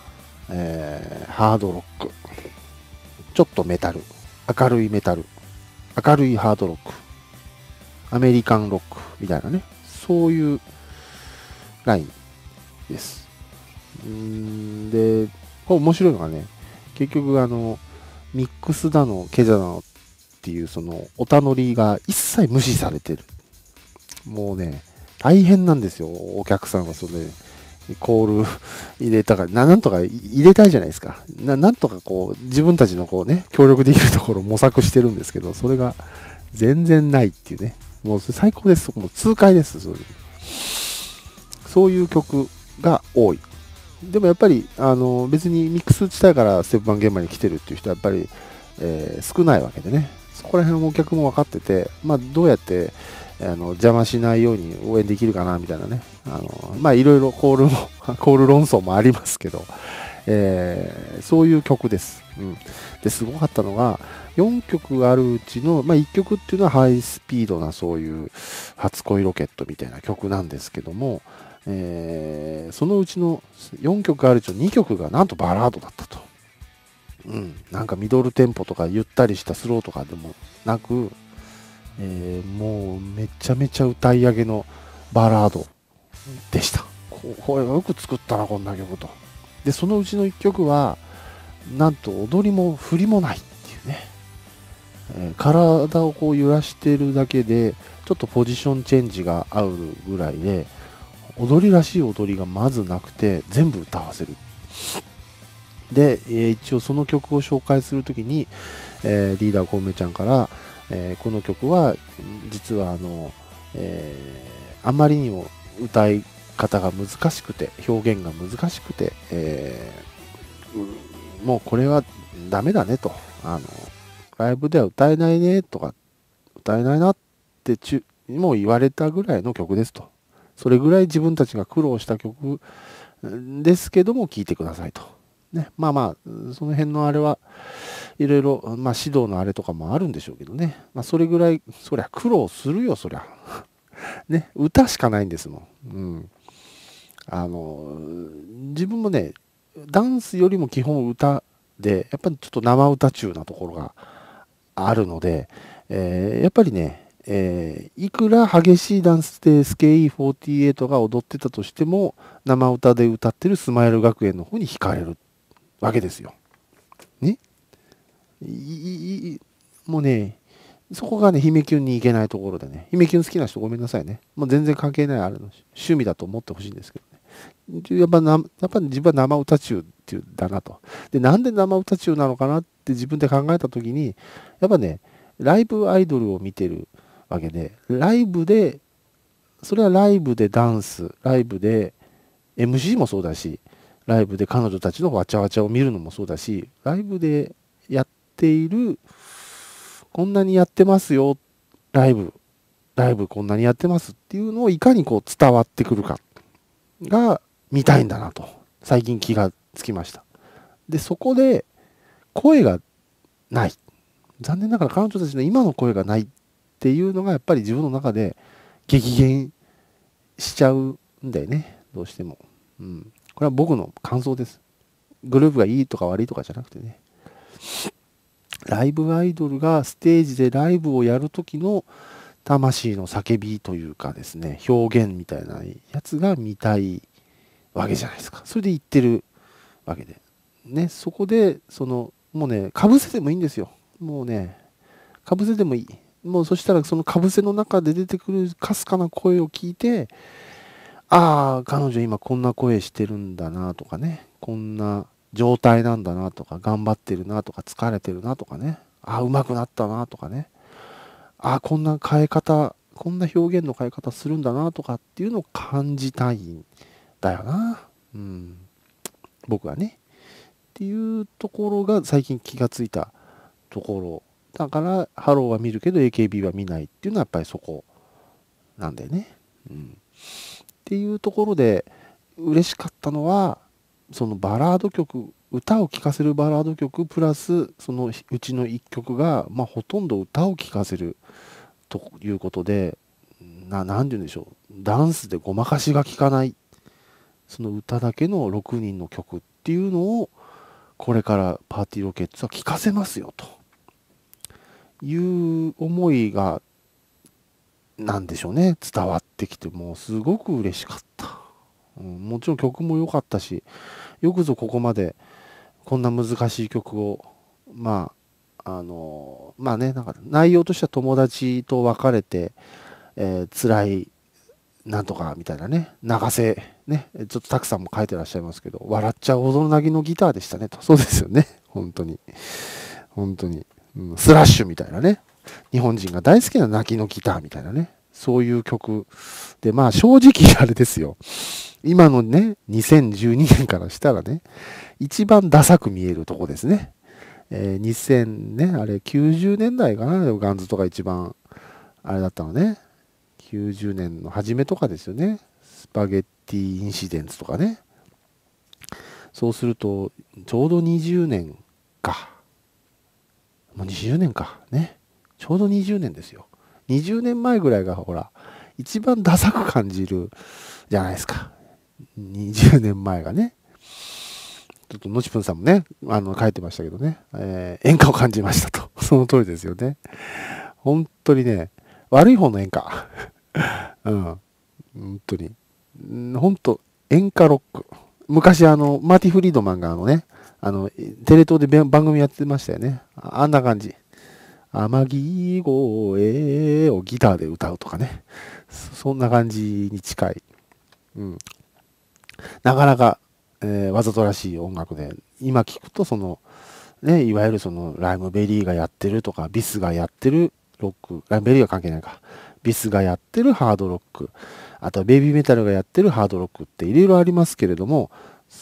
えー、ハードロック、ちょっとメタル、明るいメタル、明るいハードロック、アメリカンロックみたいなね、そういうラインです。うーんで、これ面白いのがね、結局あの、ミックスだの、ケジャだのっていうその、おたのりが一切無視されてる。もうね、大変なんですよ、お客さんはそれ、コール入れたから、ななんとか入れたいじゃないですか。ななんとかこう、自分たちのこうね、協力できるところを模索してるんですけど、それが全然ないっていうね。もう最高です。もう痛快です。そういうそういう曲が多い。でもやっぱり、あの、別にミックス自体からステップバン現場に来てるっていう人はやっぱり、えー少ないわけでね。そこら辺もお客も分かってて、まあ、どうやってあの邪魔しないように応援できるかなみたいなね、あのまあいろいろコールもコール論争もありますけど、えーそういう曲です。うん、ですごかったのがよんきょくあるうちの、まあ、いっきょくっていうのはハイスピードなそういう初恋ロケットみたいな曲なんですけども、えーそのうちのよんきょくあるうちのにきょくがなんとバラードだったと。うん、なんかミドルテンポとかゆったりしたスローとかでもなく、えーもうめちゃめちゃ歌い上げのバラードでした。これよく作ったなこんな曲と。でそのうちのいっきょくはなんと踊りも振りもないっていうね、えー体をこう揺らしてるだけでちょっとポジションチェンジが合うぐらいで、踊りらしい踊りがまずなくて全部歌わせる。で、えー一応その曲を紹介するときに、えーリーダーコウメちゃんから、えーこの曲は実はあの、えーあまりにも歌い方が難しくて表現が難しくて、えーもうこれはダメだねと、あのライブでは歌えないねとか歌えないなってちゅもう言われたぐらいの曲ですと。それぐらい自分たちが苦労した曲ですけども聴いてくださいと。ね、まあまあその辺のあれはいろいろ、まあ、指導のあれとかもあるんでしょうけどね、まあ、それぐらいそりゃ苦労するよそりゃね、歌しかないんですもん、うん、あの自分もねダンスよりも基本歌でやっぱりちょっと生歌中なところがあるので、えーやっぱりね、えーいくら激しいダンスで エスケーイーフォーティーエイト が踊ってたとしても生歌で歌ってるスマイル学園の方に惹かれるわけですよ。ね、いいもうね、そこがね、姫キュンに行けないところでね、姫キュン好きな人ごめんなさいね。もう全然関係ないあれの趣味だと思ってほしいんですけどね。やっぱな、やっぱ自分は生歌中っていうだなと。で、なんで生歌中なのかなって自分で考えたときに、やっぱね、ライブアイドルを見てるわけで、ライブで、それはライブでダンス、ライブで エムシー もそうだし、ライブで彼女たちのわちゃわちゃを見るのもそうだし、ライブでやっているこんなにやってますよ、ライブ、ライブこんなにやってますっていうのをいかにこう伝わってくるかが見たいんだなと、最近気がつきました。で、そこで声がない。残念ながら彼女たちの今の声がないっていうのがやっぱり自分の中で激減しちゃうんだよね、どうしても。うん。これは僕の感想です。グループがいいとか悪いとかじゃなくてね。ライブアイドルがステージでライブをやるときの魂の叫びというかですね、表現みたいなやつが見たいわけじゃないですか。それで言ってるわけで。ね、そこで、その、もうね、かぶせてもいいんですよ。もうね、かぶせてもいい。もうそしたらそのかぶせの中で出てくるかすかな声を聞いて、ああ、彼女今こんな声してるんだなとかね、こんな状態なんだなとか、頑張ってるなとか、疲れてるなとかね、ああ、上手くなったなとかね、ああ、こんな変え方、こんな表現の変え方するんだなとかっていうのを感じたいんだよな。うん。僕はね。っていうところが最近気がついたところ。だから、ハローは見るけど エーケービー は見ないっていうのはやっぱりそこなんだよね。うん。っていうところで嬉しかったのは、そのバラード曲、歌を聴かせるバラード曲プラスそのうちのいっきょくが、まあ、ほとんど歌を聴かせるということで、な、なんて言うんでしょう、ダンスでごまかしが効かない、その歌だけのろくにんの曲っていうのをこれからパーティーロケッツは聴かせますよという思いがなんでしょうね、伝わってきて、もうすごく嬉しかった、うん、もちろん曲も良かったし、よくぞここまでこんな難しい曲をまああのまあね、なんか内容としては友達と別れて、えー、辛いなんとかみたいなね、流せね、ちょっとたくさんも書いてらっしゃいますけど、笑っちゃうほどの泣きのギターでしたねと。そうですよね、本当に本当に、うん、スラッシュみたいなね、日本人が大好きな泣きのギターみたいなね、そういう曲で、まあ正直あれですよ、今のねにせんじゅうにねんからしたらね、一番ダサく見えるとこですね。えー、にせんね、あれきゅうじゅうねんだいかな、ガンズとか一番あれだったのね、きゅうじゅうねんの初めとかですよね。スパゲッティインシデンツとかね。そうするとちょうどにじゅうねんか、もうにじゅうねんかね、ちょうどにじゅうねんですよ。にじゅうねんまえぐらいがほら一番ダサく感じるじゃないですか、にじゅうねんまえがね。ちょっとのちぷんさんもね、あの書いてましたけどね、えー、演歌を感じましたと。その通りですよね。本当にね、悪い方の演歌。うん、本当に、本当演歌ロック。昔あのマーティ・フリードマンがあのね、あのテレ東で番組やってましたよね。あんな感じ。天城越えをギターで歌うとかね、そんな感じに近い。うん、なかなかえー、わざとらしい音楽で、今聞くとその、ね、いわゆるそのライムベリーがやってるとかビスがやってるロック、ライムベリーは関係ないか、ビスがやってるハードロック、あとはベイビーメタルがやってるハードロックっていろいろありますけれども、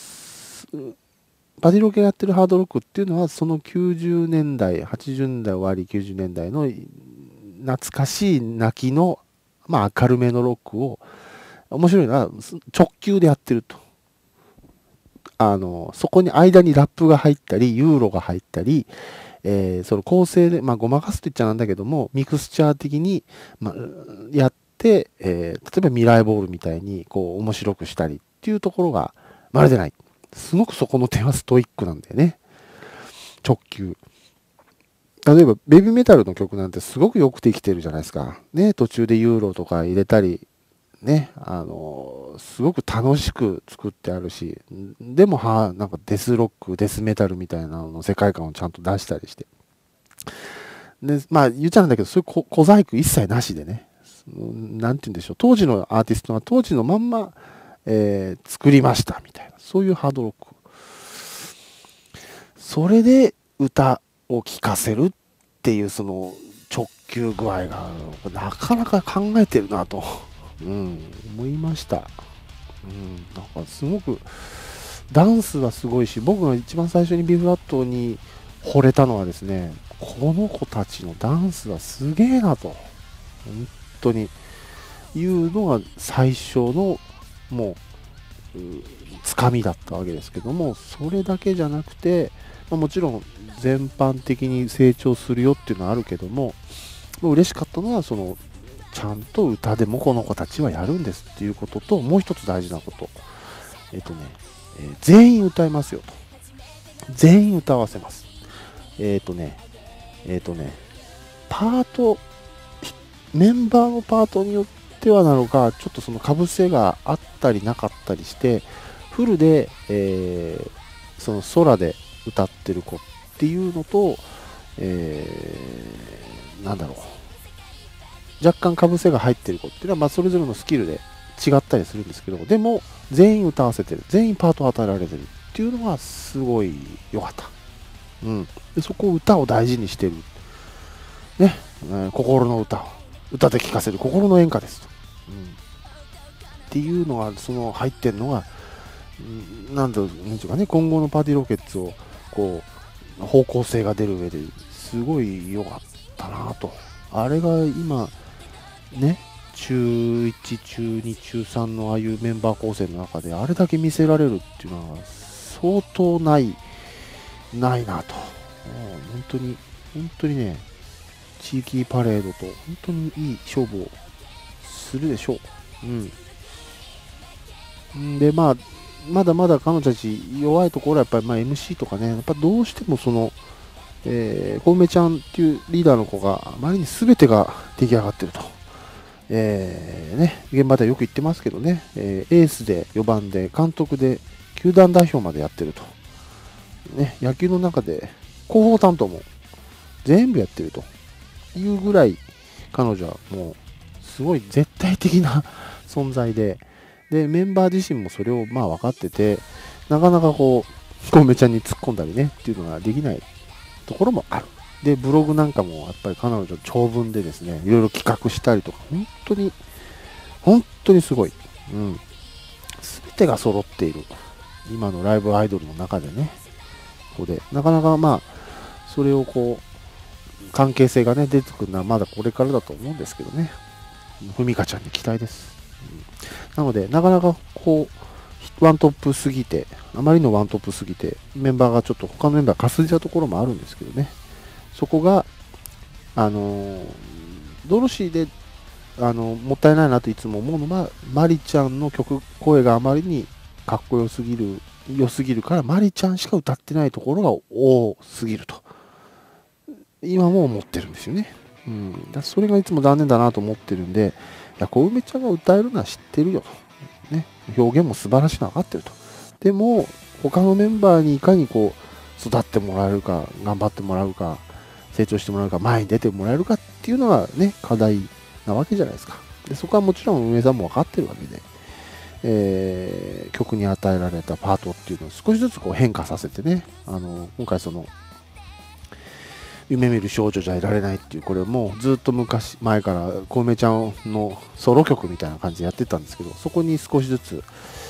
パディロケがやってるハードロックっていうのはそのきゅうじゅうねんだいはちじゅうねんだい終わりきゅうじゅうねんだいの懐かしい泣きの、まあ、明るめのロックを面白いのは直球でやってると。あのそこに間にラップが入ったりユーロが入ったり、えー、その構成で、まあ、ごまかすと言っちゃなんだけどもミクスチャー的に、まあ、やって、えー、例えば未来ボールみたいにこう面白くしたりっていうところがまるでない。すごくそこの点はストイックなんだよね、直球。例えばベビーメタルの曲なんてすごくよくできてるじゃないですかね。途中でユーロとか入れたりね、あのすごく楽しく作ってあるし、でもはなんかデスロックデスメタルみたいなのの世界観をちゃんと出したりして、でまあ言っちゃうんだけど、そういう小小細工一切なしでね、なんて言うんでしょう、当時のアーティストが当時のまんま、えー、作りましたみたいな、そういうハードロック、それで歌を聴かせるっていうその直球具合がなかなか考えてるなと。うん、思いました。うん、なんかすごくダンスはすごいし、僕が一番最初にビフラットに惚れたのはですね、この子たちのダンスはすげえなと、本当にいうのが最初のもうつかみだったわけですけども、それだけじゃなくて、まあ、もちろん全般的に成長するよっていうのはあるけども、嬉しかったのはそのちゃんと歌でもこの子たちはやるんですっていうことと、もう一つ大事なこと、えっとね、えー、全員歌いますよと。全員歌わせます。えっとね、えっとね、パート、メンバーのパートによってはなのか、ちょっとそのかぶせがあったりなかったりして、フルで、えー、その空で歌ってる子っていうのと、えー、なんだろう、若干かぶせが入ってる子っていうのは、まあ、それぞれのスキルで違ったりするんですけど、でも全員歌わせてる、全員パートを与えられてるっていうのがすごい良かった。うん、でそこを歌を大事にしてる、ね、えー、心の歌を歌で聴かせる心の演歌ですと、うん、っていうのがその入ってるのが、うん、なんだろう、なんていうかね、今後のパーティーロケッツをこう方向性が出る上ですごい良かったなと。あれが今ね、中いち、中に、中さんのああいうメンバー構成の中であれだけ見せられるっていうのは相当ないないなと。本当に本当にね、地域パレードと本当にいい勝負をするでしょう。うん。でまあまだまだ彼女たち弱いところはやっぱりまあ エムシー とかね、やっぱどうしてもその、えー、小梅ちゃんっていうリーダーの子があまりに全てが出来上がってると。えーね、現場ではよく言ってますけどね、えー、エースでよばんで監督で球団代表までやってると。ね、野球の中で広報担当も全部やってるというぐらい彼女はもうすごい絶対的な存在で、でメンバー自身もそれをまあ分かってて、なかなかこう小梅ちゃんに突っ込んだりねっていうのができないところもある。でブログなんかもやっぱり彼女長文でですね、いろいろ企画したりとか、本当に本当にすごい、うん、全てが揃っている今のライブアイドルの中でね、ここでなかなかまあそれをこう関係性がね出てくるのはまだこれからだと思うんですけどね、ふみかちゃんに期待です、うん、なのでなかなかこうワントップすぎて、あまりのワントップすぎてメンバーがちょっと他のメンバーかすれちゃうところもあるんですけどね、そこがあのー、ドロシーであのもったいないなといつも思うのは、マリちゃんの曲声があまりにかっこよすぎる良すぎるからマリちゃんしか歌ってないところが多すぎると今も思ってるんですよね、うん、だそれがいつも残念だなと思ってるんで、いや小梅ちゃんが歌えるのは知ってるよと、ね、表現も素晴らしいのは分かってると。でも他のメンバーにいかにこう育ってもらえるか、頑張ってもらうか、成長してもらうか、前に出てもらえるかっていうのがね課題なわけじゃないですか。でそこはもちろん運営さんも分かってるわけで、えー、曲に与えられたパートっていうのを少しずつこう変化させてね、あの今回その夢見る少女じゃいられないっていう、これもずっと昔前から小梅ちゃんのソロ曲みたいな感じでやってたんですけど、そこに少しずつ、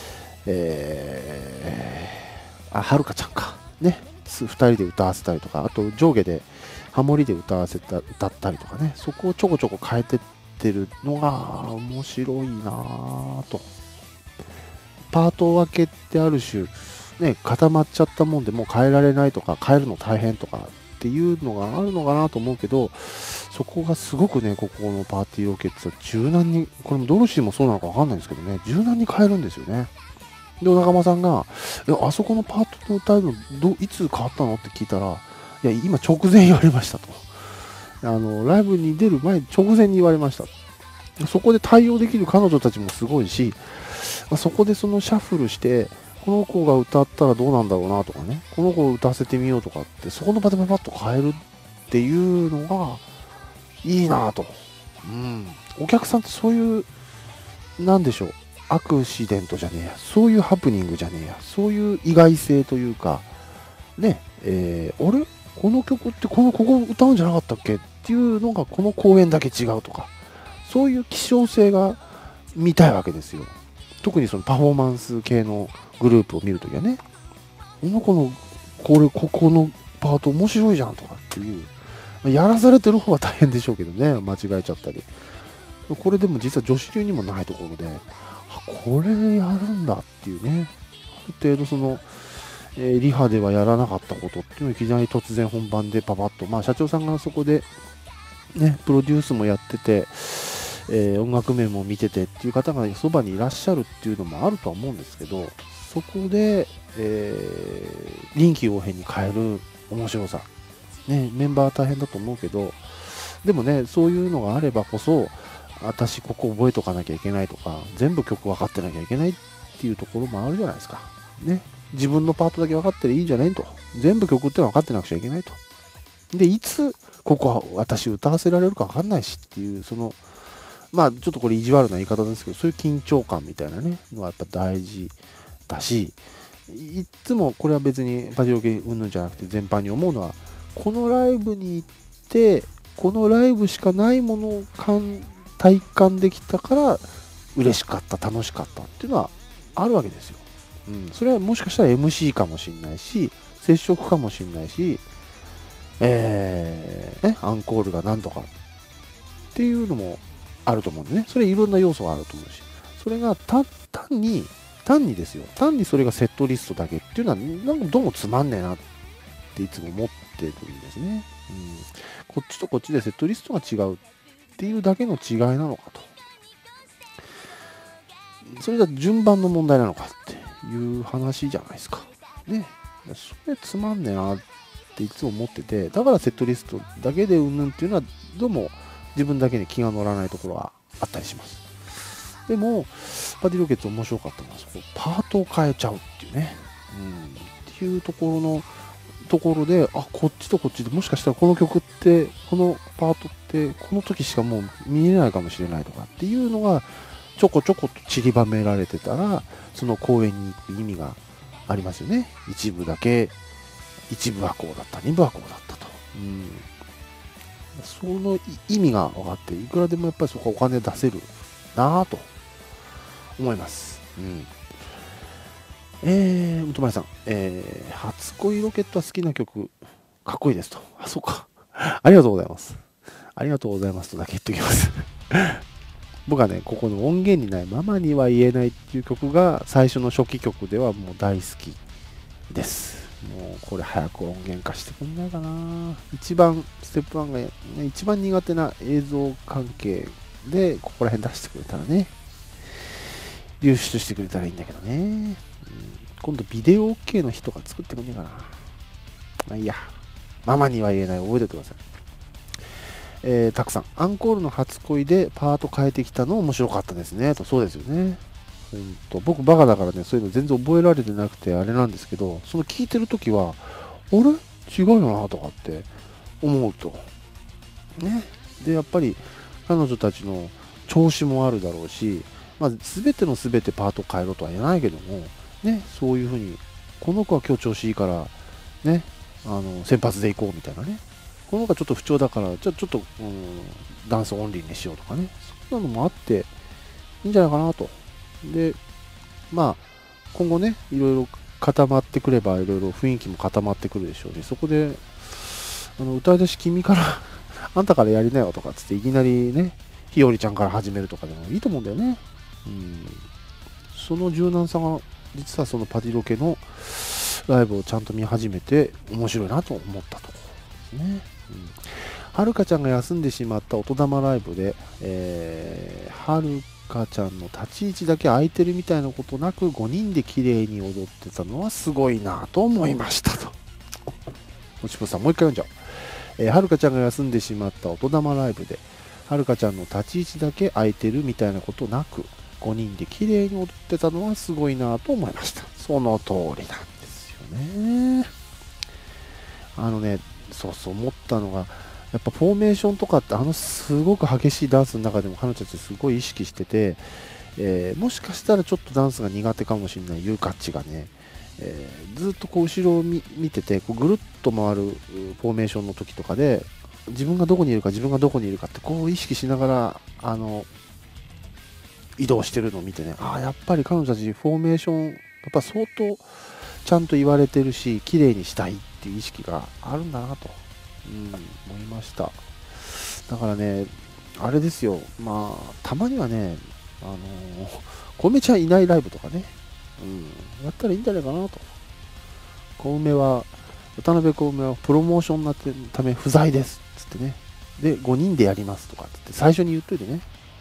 えー、あはるかちゃんかねふたりで歌わせたりとか、あと上下でハモリで歌わせた歌ったりとかね、そこをちょこちょこ変えてってるのが面白いなぁと。パート分けってある種ね固まっちゃったもんでもう変えられないとか変えるの大変とかっていうのがあるのかなと思うけど、そこがすごくねここのパーティーロケッツは柔軟に、これもドロシーもそうなのか分かんないんですけどね、柔軟に変えるんですよね。でお仲間さんが「あそこのパートの歌うのどいつ変わったの?」って聞いたら「いや今直前言われました」と。あのライブに出る前直前に言われました。そこで対応できる彼女たちもすごいし、そこでそのシャッフルしてこの子が歌ったらどうなんだろうなとかね、この子を歌わせてみようとかって、そこの場でパパッと変えるっていうのがいいなぁと、うん、お客さんってそういうなんでしょう、アクシデントじゃねえや、そういうハプニングじゃねえや、そういう意外性というかね、えー、あれこの曲ってこのここ歌うんじゃなかったっけっていうのがこの公演だけ違うとか、そういう希少性が見たいわけですよ。特にそのパフォーマンス系のグループを見るときはね、この子のこれここのパート面白いじゃんとかっていう、やらされてる方は大変でしょうけどね、間違えちゃったり、これでも実は女子流にもないところで、これでやるんだっていうね、ある程度その、えー、リハではやらなかったことっていうのをいきなり突然本番でパパッと、まあ社長さんがそこでねプロデュースもやってて、えー、音楽面も見ててっていう方がそばにいらっしゃるっていうのもあるとは思うんですけど、そこで、えー、臨機応変に変える面白さ、ね、メンバー大変だと思うけど、でもねそういうのがあればこそ、私ここ覚えとかなきゃいけないとか、全部曲分かってなきゃいけないっていうところもあるじゃないですかね。自分のパートだけ分かってりゃいいんじゃないと、全部曲ってのは分かってなくちゃいけないと。でいつここは私歌わせられるか分かんないしっていう、そのまあちょっとこれ意地悪な言い方ですけど、そういう緊張感みたいなねのはやっぱ大事だし、いつもこれは別にパジロケ云々じゃなくて全般に思うのは、このライブに行ってこのライブしかないものを体感できたから嬉しかった、楽しかったっていうのはあるわけですよ。うん、それはもしかしたら エムシー かもしれないし、接触かもしれないし、えーね、アンコールがなんとかっていうのもあると思うんでね、それいろんな要素があると思うし、それが単に単にですよ、単にそれがセットリストだけっていうのはなんかどうもつまんねえなっていつも思ってるんですね。うん、こっちとこっちでセットリストが違うっていうだけの違いなのかと、それが順番の問題なのかっいう話じゃないですか。ね。それつまんねえなっていつも思ってて、だからセットリストだけでうんぬんっていうのは、どうも自分だけに気が乗らないところはあったりします。でも、パディロケッツ面白かったのは、そこパートを変えちゃうっていうね。うん。っていうところの、ところで、あ、こっちとこっちでもしかしたらこの曲って、このパートって、この時しかもう見えないかもしれないとかっていうのが、ちょこちょこと散りばめられてたら、その公演に行く意味がありますよね。一部だけ、一部はこうだった、二部はこうだったと。うん。その意味が分かって、いくらでもやっぱりそこはお金出せるなぁと思います。うん。えー、うとまりさん、えー、初恋ロケットは好きな曲、かっこいいですと。あ、そうか。ありがとうございます。ありがとうございますとだけ言っておきます。僕はね、ここの音源にないママには言えないっていう曲が最初の初期曲ではもう大好きです。もうこれ早く音源化してくんないかな。一番、ステップワンが、ね、一番苦手な映像関係でここら辺出してくれたらね、流出してくれたらいいんだけどね。うん、今度ビデオ OK の人が作ってくんねえかな。まあいいや。ママには言えない。覚えておいてください。えー、たくさん。アンコールの初恋でパート変えてきたの面白かったですね。と、そうですよね。ほんと僕バカだからね、そういうの全然覚えられてなくてあれなんですけど、その聞いてるときは、あれ違うよなとかって思うと。ね。で、やっぱり彼女たちの調子もあるだろうし、まあ、全ての全てパート変えろとは言えないけども、ね、そういうふうに、この子は今日調子いいから、ね、あの先発で行こうみたいなね、この子はちょっと不調だから、じゃあちょっと、うん、ダンスオンリーにしようとかね、そんなのもあっていいんじゃないかなと。で、まあ、今後ね、いろいろ固まってくれば、いろいろ雰囲気も固まってくるでしょうし、そこで、あの歌い出し君からあんたからやりなよとかつって、いきなりね、ひよりちゃんから始めるとかでもいいと思うんだよね。うん、その柔軟さが実はそのパディロケのライブをちゃんと見始めて面白いなと思ったところですね。うん、はるかちゃんが休んでしまった音玉ライブで、えー、はるかちゃんの立ち位置だけ空いてるみたいなことなくごにんで綺麗に踊ってたのはすごいなと思いましたと。もちぽさんもう一回読んじゃう。えー、はるかちゃんが休んでしまった音玉ライブではるかちゃんの立ち位置だけ空いてるみたいなことなくごにんで綺麗に踊ってたのはすごいなと思いました。その通りなんですよね。あのね、そうそう思ったのが、やっぱフォーメーションとかってあのすごく激しいダンスの中でも彼女たちすごい意識してて、えー、もしかしたらちょっとダンスが苦手かもしれないユーカッチがね、えー、ずっとこう後ろを 見, 見ててこうぐるっと回るフォーメーションの時とかで自分がどこにいるか自分がどこにいるかってこう意識しながらあの移動してるのを見てね、ああやっぱり彼女たちフォーメーションやっぱ相当ちゃんと言われてるし綺麗にしたいっていう意識があるんだなと、うん、思いました。だからねあれですよ、まあたまにはねあのー、小梅ちゃんいないライブとかね、うん、やったらいいんじゃないかなと。小梅は渡辺小梅はプロモーションのため不在ですっつってね、でごにんでやりますとかっつって最初に言っといてね、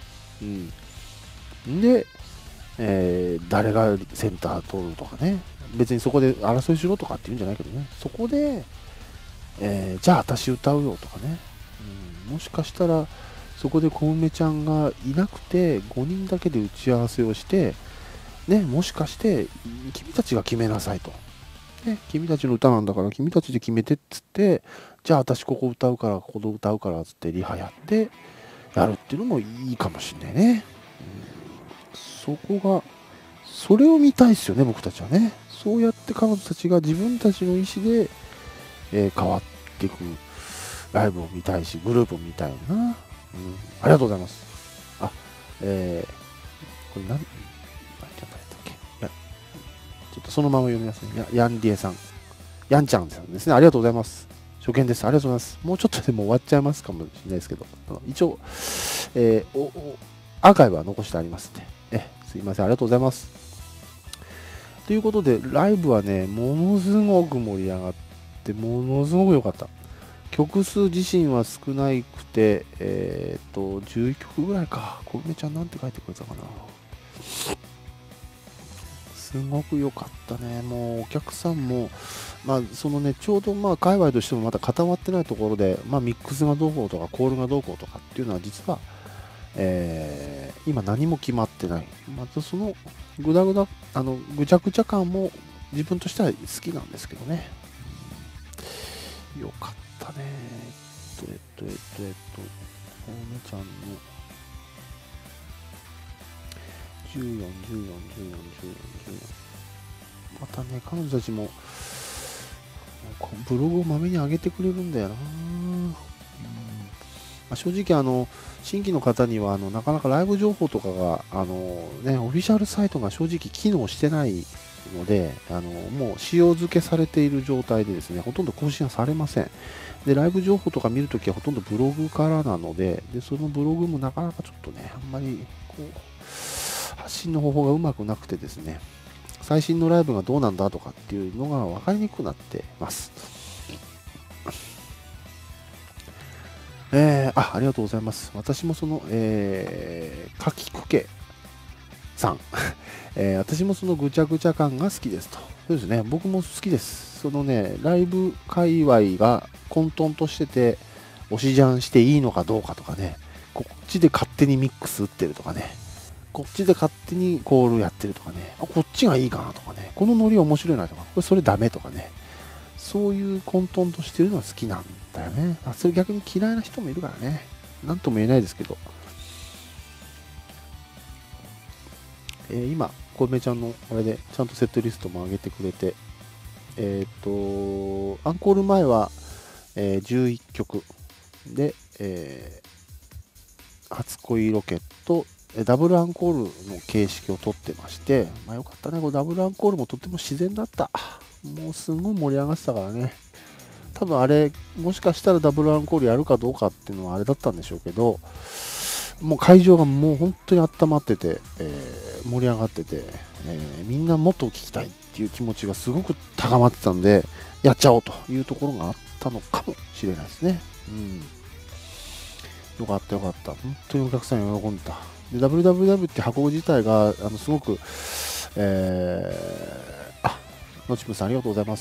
うん、で、えー、誰がセンター取るとかね、別にそこで争いしろとかって言うんじゃないけどね、そこで、えー、じゃあ私歌うよとかね、うん、もしかしたらそこで小梅ちゃんがいなくてごにんだけで打ち合わせをしてね、もしかして君たちが決めなさいと、ね、君たちの歌なんだから君たちで決めてっつって、じゃあ私ここ歌うからここ歌うからっつってリハやってやるっていうのもいいかもしれないね、うん、そこがそれを見たいですよね、僕たちはね。そうやって彼女たちが自分たちの意思で、えー、変わっていくライブを見たいしグループを見たいよな、うん、ありがとうございます。あ、えー、これ何ちょっとそのまま読みますね。やヤンリエさん。ヤンちゃんさんですね。ありがとうございます。初見です。ありがとうございます。もうちょっとでも終わっちゃいますかもしれないですけど、一応、えー、おおアーカイブは残してありますんで、えすいません。ありがとうございます。ということで、ライブはね、ものすごく盛り上がって、ものすごく良かった。曲数自身は少なくて、えっ、ー、と、じゅういっきょくぐらいか。小梅ちゃんなんて書いてくれたかな。 すごく良かったね。もうお客さんも、まあ、そのね、ちょうどまあ界隈としてもまだ固まってないところで、まあ、ミックスがどうこうとかコールがどうこうとかっていうのは実は、えー今何も決まってない。またそのぐだぐだ、あのぐちゃぐちゃ感も自分としては好きなんですけどね。よかったね。えっと、えっと、えっと、えっと、おめちゃんのじゅうよん、じゅうよん、じゅうよん、じゅうよん、じゅうよん、じゅうよん。またね、彼女たちもブログをまめに上げてくれるんだよな。うんまあ、正直あの、新規の方にはあのなかなかライブ情報とかがあの、ね、オフィシャルサイトが正直機能してないので、あのもう仕様付けされている状態でですね、ほとんど更新はされません。で、ライブ情報とか見るときはほとんどブログからなので、で、そのブログもなかなかちょっとね、あんまりこう発信の方法がうまくなくてですね、最新のライブがどうなんだとかっていうのが分かりにくくなってます。えー、あ、ありがとうございます。私もその、えー、かきくけさん、えー、私もそのぐちゃぐちゃ感が好きですと。そうですね、僕も好きです。そのね、ライブ界隈が混沌としてて、押しジャンしていいのかどうかとかね、こっちで勝手にミックス打ってるとかね、こっちで勝手にコールやってるとかね、あ、こっちがいいかなとかね、このノリ面白いなとか、これそれダメとかね、そういう混沌としてるのは好きなんだよね。あ、それ逆に嫌いな人もいるからね。なんとも言えないですけど。えー今、小梅ちゃんのあれでちゃんとセットリストも上げてくれて、えっ、と、アンコール前は、えーじゅういっきょくで、えー初恋ロケット、えダブルアンコールの形式をとってまして、まあよかったね、これダブルアンコールもとっても自然だった。もうすごい盛り上がってたからね。多分あれ、もしかしたらダブルアンコールやるかどうかっていうのはあれだったんでしょうけど、もう会場がもう本当に温まってて、えー盛り上がってて、えーみんなもっと聞きたいっていう気持ちがすごく高まってたんで、やっちゃおうというところがあったのかもしれないですね。うん。よかったよかった。本当にお客さん喜んだ。で、ダブリューダブリューダブリュー って箱自体が、あの、すごく、えー、あ、のちぷさんありがとうございます。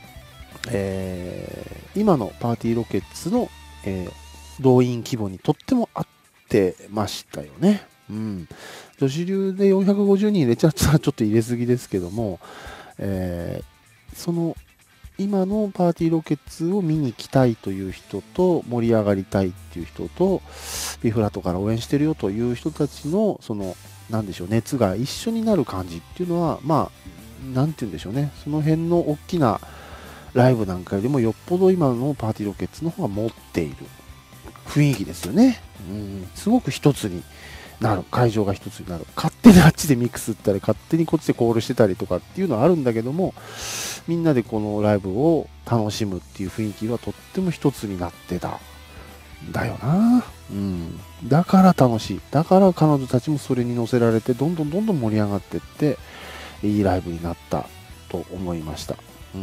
えー今のパーティーロケッツの、えー動員規模にとっても合ってましたよね。うん。女子流でよんひゃくごじゅうにん入れちゃったらちょっと入れすぎですけども、えーその今のパーティーロケッツを見に来たいという人と盛り上がりたいっていう人とビフラットから応援してるよという人たちのそのなんでしょう熱が一緒になる感じっていうのはまあなんて言うんでしょうね、その辺の大きなライブなんかよりもよっぽど今のパーティーロケッツの方が持っている雰囲気ですよね。うん、すごく一つになる、会場が一つになる。勝手にあっちでミックス打ったり、勝手にこっちでコールしてたりとかっていうのはあるんだけども、みんなでこのライブを楽しむっていう雰囲気はとっても一つになってた。だよな。うん。だから楽しい。だから彼女たちもそれに乗せられて、どんどんどんどん盛り上がっていって、いいライブになったと思いました。うん。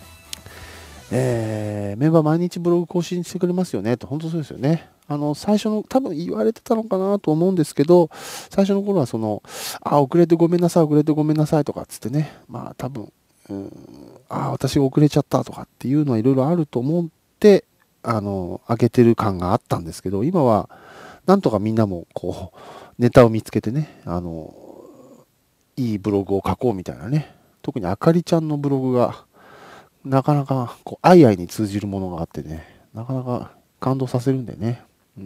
えー、メンバー毎日ブログ更新してくれますよねと、本当そうですよね。あの、最初の、多分言われてたのかなと思うんですけど、最初の頃はその、あ、遅れてごめんなさい、遅れてごめんなさいとかっつってね、まあ多分、うん、あ、私が遅れちゃったとかっていうのはいろいろあると思って、あの、上げてる感があったんですけど、今は、なんとかみんなも、こう、ネタを見つけてね、あの、いいブログを書こうみたいなね、特にあかりちゃんのブログが、なかなか、こう、愛々に通じるものがあってね、なかなか感動させるんでね。うん。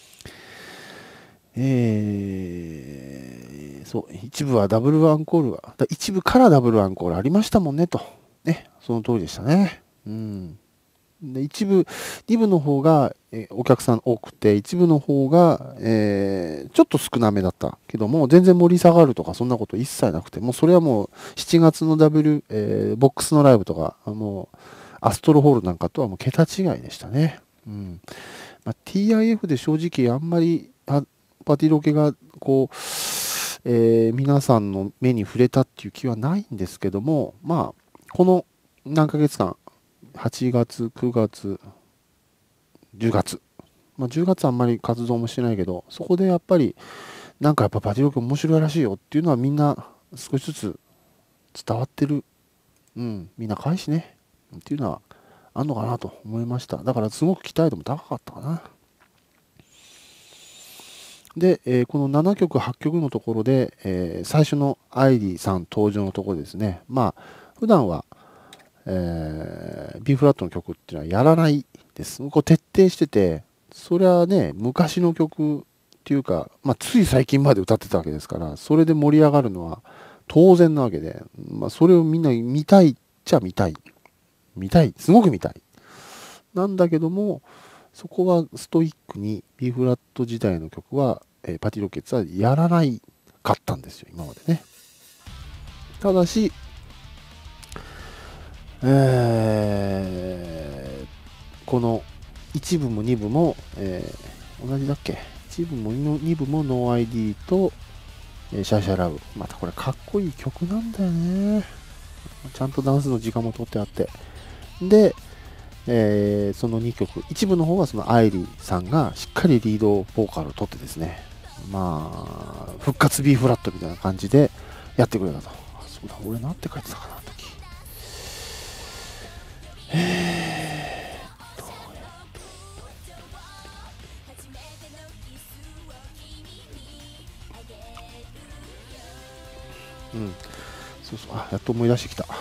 えー、そう、一部はダブルアンコールが、だ一部からダブルアンコールありましたもんね、と。ね、その通りでしたね。うん。で、一部、二部の方が、えーお客さん多くて、一部の方が、えーちょっと少なめだったけども、全然盛り下がるとか、そんなこと一切なくて、もうそれはもう、しちがつの W、えーボックスのライブとか、あもう、アストロホールなんかとはもう桁違いでしたね。うん。まあ、ティーアイエフ で正直あんまり、あパーティーロケが、こう、えー皆さんの目に触れたっていう気はないんですけども、まあ、この何ヶ月間、はちがつ、くがつ、じゅうがつ。まあ、じゅうがつはあんまり活動もしてないけど、そこでやっぱり、なんかやっぱパティロケ面白いらしいよっていうのはみんな少しずつ伝わってる、うん、みんな可愛いしねっていうのはあんのかなと思いました。だからすごく期待度も高かったかな。で、えーこのななきょくはっきょくのところで、えー最初の愛理さん登場のところですね。まあ普段は、えー B フラットの曲っていうのはやらないです。こう徹底してて、それはね昔の曲っていうか、まあ、つい最近まで歌ってたわけですから、それで盛り上がるのは当然なわけで、まあ、それをみんな見たいっちゃ見たい見たいすごく見たいなんだけども、そこはストイックに B フラット時代の曲は、えーパティロケッツはやらないかったんですよ今までね。ただし、えーこのいちぶもにぶも、えー同じだっけ、いちぶもにぶもノー アイディー と、えーシャシャラブ、またこれかっこいい曲なんだよね。ちゃんとダンスの時間も取ってあって、で、えーそのにきょく、一部の方はその愛理さんがしっかりリードボーカルを取ってですね、まあ復活 B フラットみたいな感じでやってくれたと。あ、そうだ、俺なんて書いてたかな、あの時。えーっとうん、そうそう、あ、やっと思い出してきた。うん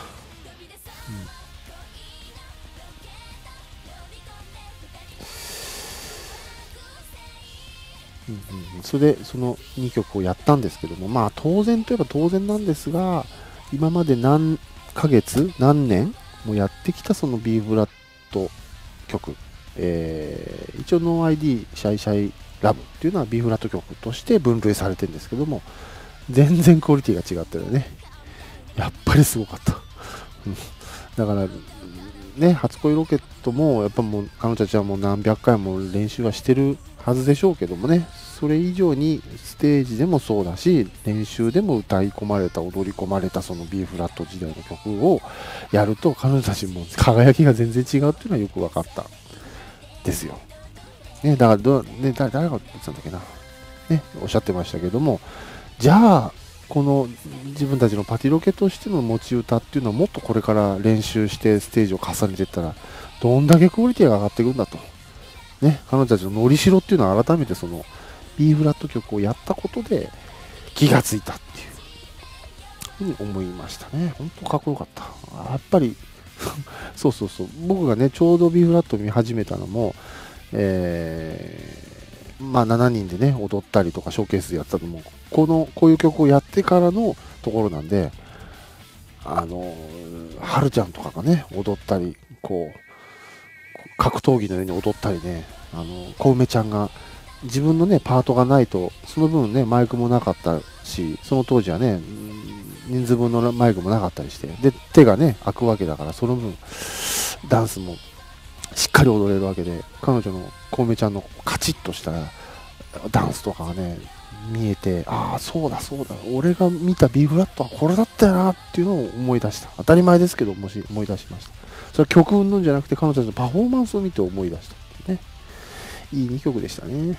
うんうん、それでそのにきょくをやったんですけども、まあ当然といえば当然なんですが、今まで何ヶ月何年もやってきたその B フラット曲、えー一応ノー アイディー シャイシャイラブっていうのは B フラット曲として分類されてるんですけども、全然クオリティが違ってるよね。やっぱりすごかった。うんだからね、初恋ロケットもやっぱもう彼女たちはもう何百回も練習はしてるはずでしょうけどもね、それ以上にステージでもそうだし、練習でも歌い込まれた、踊り込まれたその B フラット時代の曲をやると、彼女たちも輝きが全然違うっていうのはよく分かったですよ。ね、だからど、ね、誰誰が言ってたんだっけな、ね、おっしゃってましたけども、じゃあこの自分たちのパティロケとしての持ち歌っていうのはもっとこれから練習してステージを重ねていったらどんだけクオリティが上がっていくんだと、ね、彼女たちののりしろっていうのは改めてその B フラット曲をやったことで気がついたっていうふうに思いましたね。本当かっこよかった。やっぱりそうそうそう、僕がねちょうど B フラット見始めたのも、えーまあしちにんでね踊ったりとかショーケースでやったのもこのこういう曲をやってからのところなんで、あのはるちゃんとかがね踊ったり、こう格闘技のように踊ったりね、あの小梅ちゃんが自分のねパートがないと、その分ねマイクもなかったし、その当時はね人数分のマイクもなかったりして、で手がね開くわけだから、その分ダンスもしっかり踊れるわけで、彼女の小梅ちゃんのカチッとしたダンスとかがね見えて、ああそうだそうだ、俺が見た B フラットはこれだったよなっていうのを思い出した。当たり前ですけど、もし思い出しました。それは曲云々じゃなくて彼女たちのパフォーマンスを見て思い出したっていうね、いいにきょくでしたね。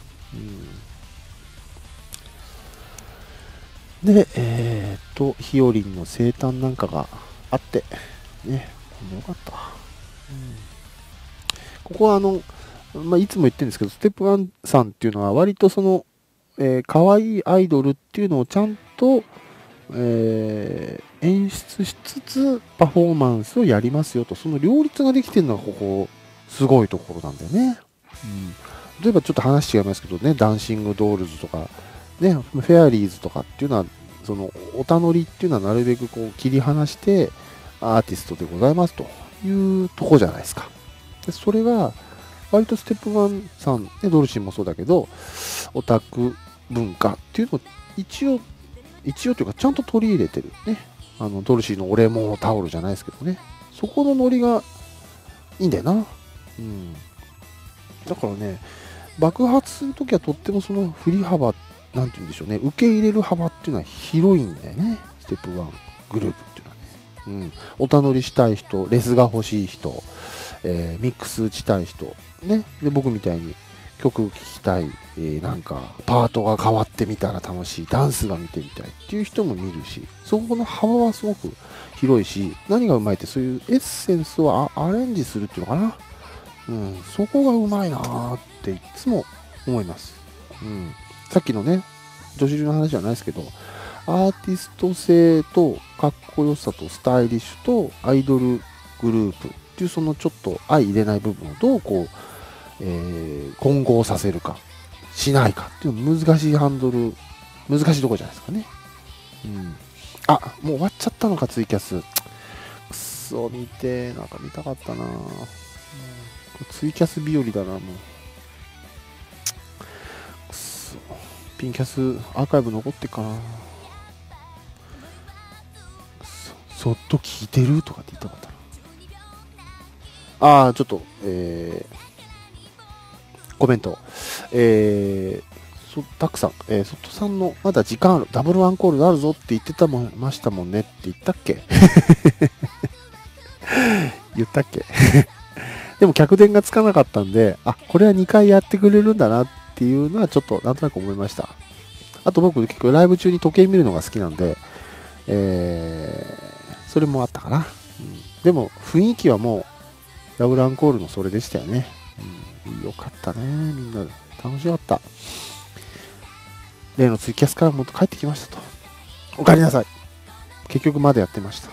うん、で、えー、っとひよりんの生誕なんかがあってね、よかった。うん、ここはあの、まあ、いつも言ってるんですけど、ステップワンさんっていうのは割とその、えー、可愛いアイドルっていうのをちゃんと、えー演出しつつパフォーマンスをやりますよと、その両立ができてるのがここすごいところなんだよね。うん、例えばちょっと話違いますけどね、ダンシングドールズとか、ね、フェアリーズとかっていうのは、そのおたのりっていうのはなるべくこう切り離してアーティストでございますというとこじゃないですか。でそれが割とステップワンさん、ね、ドルシンもそうだけど、オタク文化っていうのを一応、一応というかちゃんと取り入れてるね。あのドルシーの俺もタオルじゃないですけどね。そこのノリがいいんだよな。うん。だからね、爆発するときはとってもその振り幅、なんて言うんでしょうね、受け入れる幅っていうのは広いんだよね。ステップワングループっていうのはね。うん。おたのりしたい人、レスが欲しい人、えーミックス打ちたい人、ね。で、僕みたいに曲聴きたい、えー、なんかパートが変わってみたら楽しい、ダンスが見てみたいっていう人も見るし、そこの幅はすごく広いし、何がうまいってそういうエッセンスを ア, アレンジするっていうのかな、うん、そこがうまいなーっていつも思います、うん、さっきのね女子流の話じゃないですけど、アーティスト性とかっこよさとスタイリッシュとアイドルグループっていうそのちょっと相入れない部分をどうこう、えー、混合させるかしないかっていう難しいハンドル、難しいところじゃないですかね。うん、あ、もう終わっちゃったのかツイキャス。くそ見て、なんか見たかったな、うん、ツイキャス日和だなもう。くそ、ピンキャスアーカイブ残ってっかな。そっと聞いてるとかって言ったかったな。ああ、ちょっと、えー、コメント。えー、そたくさん、えー、外さんのまだ時間ある、ダブルアンコールあるぞって言ってたもんましたもんねって言ったっけ言ったっけでも客電がつかなかったんで、あ、これはにかいやってくれるんだなっていうのはちょっとなんとなく思いました。あと僕結構ライブ中に時計見るのが好きなんで、えー、それもあったかな、うん、でも雰囲気はもうダブルアンコールのそれでしたよね、うん、よかったね、みんな楽しかった。例のツイキャスからもっと帰ってきましたと。お帰りなさい。結局までやってました。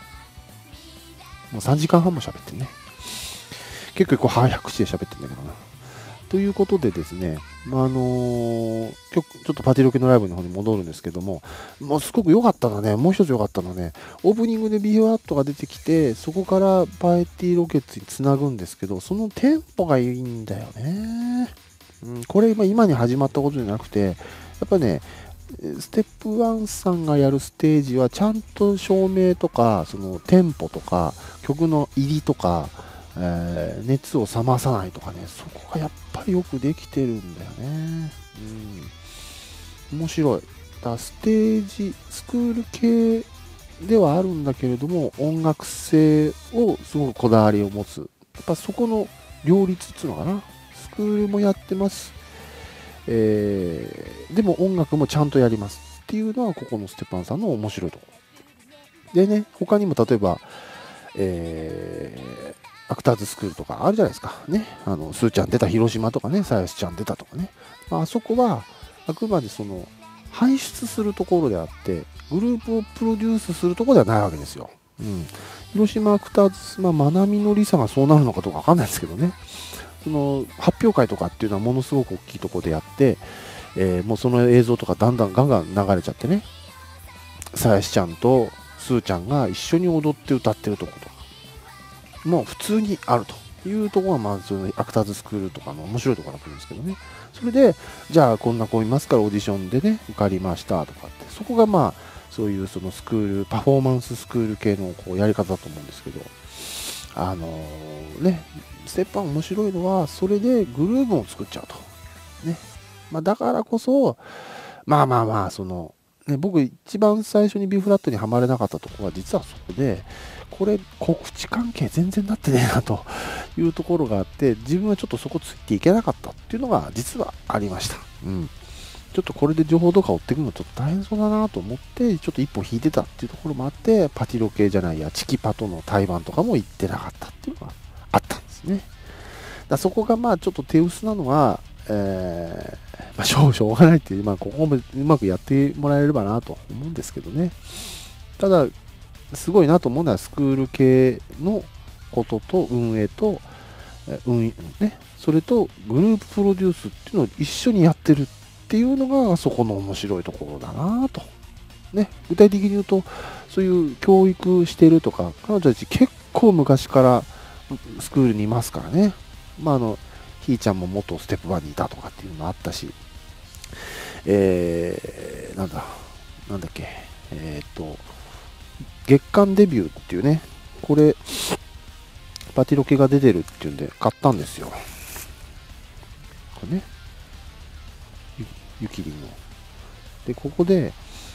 もうさんじかんはんも喋ってね。結構こう早口で喋ってんだけどな。ということでですね、まあ、あのー、今日ちょっとパティロケのライブの方に戻るんですけども、もうすごく良かったのね、もう一つ良かったのね、オープニングでビーフワットが出てきて、そこからパティロケッツにつなぐんですけど、そのテンポがいいんだよね。うん、これ今に始まったことじゃなくて、やっぱね、ステップワンさんがやるステージはちゃんと照明とか、そのテンポとか、曲の入りとか、えー、熱を冷まさないとかね、そこがやっぱりよくできてるんだよね。うん、面白い。だステージ、スクール系ではあるんだけれども、音楽性をすごくこだわりを持つ。やっぱそこの両立っていうのかな。スクールもやってます。えー、でも音楽もちゃんとやりますっていうのは、ここのステパンさんの面白いところ。でね、他にも例えば、えーアクターズスクールとかあるじゃないですか。ね。あの、スーちゃん出た広島とかね、さやしちゃん出たとかね。まあ、あそこは、あくまでその、輩出するところであって、グループをプロデュースするところではないわけですよ。うん。広島アクターズ、まあ、まなみのりさがそうなるのかどうかわかんないですけどね。その、発表会とかっていうのはものすごく大きいところでやって、えー、もうその映像とかだんだんガンガン流れちゃってね。さやしちゃんとスーちゃんが一緒に踊って歌ってるところとか。もう普通にあるというところが、まあ、そのアクターズスクールとかの面白いところだと思うんですけどね。それで、じゃあこんな子いますからオーディションでね、受かりましたとかって、そこがまあ、そういうそのスクール、パフォーマンススクール系のこうやり方だと思うんですけど、あのー、ね、ステップワン面白いのは、それでグルーヴを作っちゃうと。ね。まあ、だからこそ、まあまあまあ、その、ね、僕一番最初に B フラットにはまれなかったところは実はそこで、これ告知関係全然なってねえなというところがあって、自分はちょっとそこついていけなかったっていうのが実はありました。うん。ちょっとこれで情報とか追っていくのちょっと大変そうだなと思って、ちょっと一本引いてたっていうところもあって、パティロ系じゃないや、チキパとの対バンとかも行ってなかったっていうのがあったんですね。だそこがまあちょっと手薄なのは、えー、まあ、しょう、しょうがないっていう、まあ、ここもうまくやってもらえればなと思うんですけどね。ただ、すごいなと思うのは、スクール系のことと運営と、運ね、それとグループプロデュースっていうのを一緒にやってるっていうのが、そこの面白いところだなと。ね、具体的に言うと、そういう教育してるとか、彼女たち結構昔からスクールにいますからね。まあ、あの、ひーちゃんも元ステップワンにいたとかっていうのもあったし、えー、なんだ、なんだっけ、えー、っと、月間デビューっていうね、これ、パティロケが出てるっていうんで買ったんですよ。これね、ゆ, ゆきりんの。で、ここで、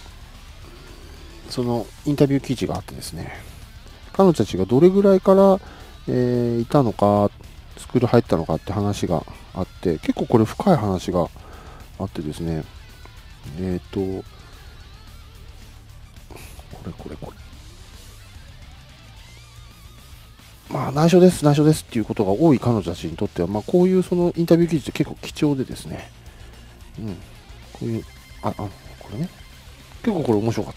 そのインタビュー記事があってですね、彼女たちがどれぐらいから、えー、いたのか、スクール入ったのかって話があって、結構これ深い話があってですね、えっ、ー、と、これこれこれ。まあ内緒です、内緒ですっていうことが多い彼女たちにとっては、まあこういうそのインタビュー記事って結構貴重でですね、うん、こういう、あ、あ、これね、結構これ面白かった。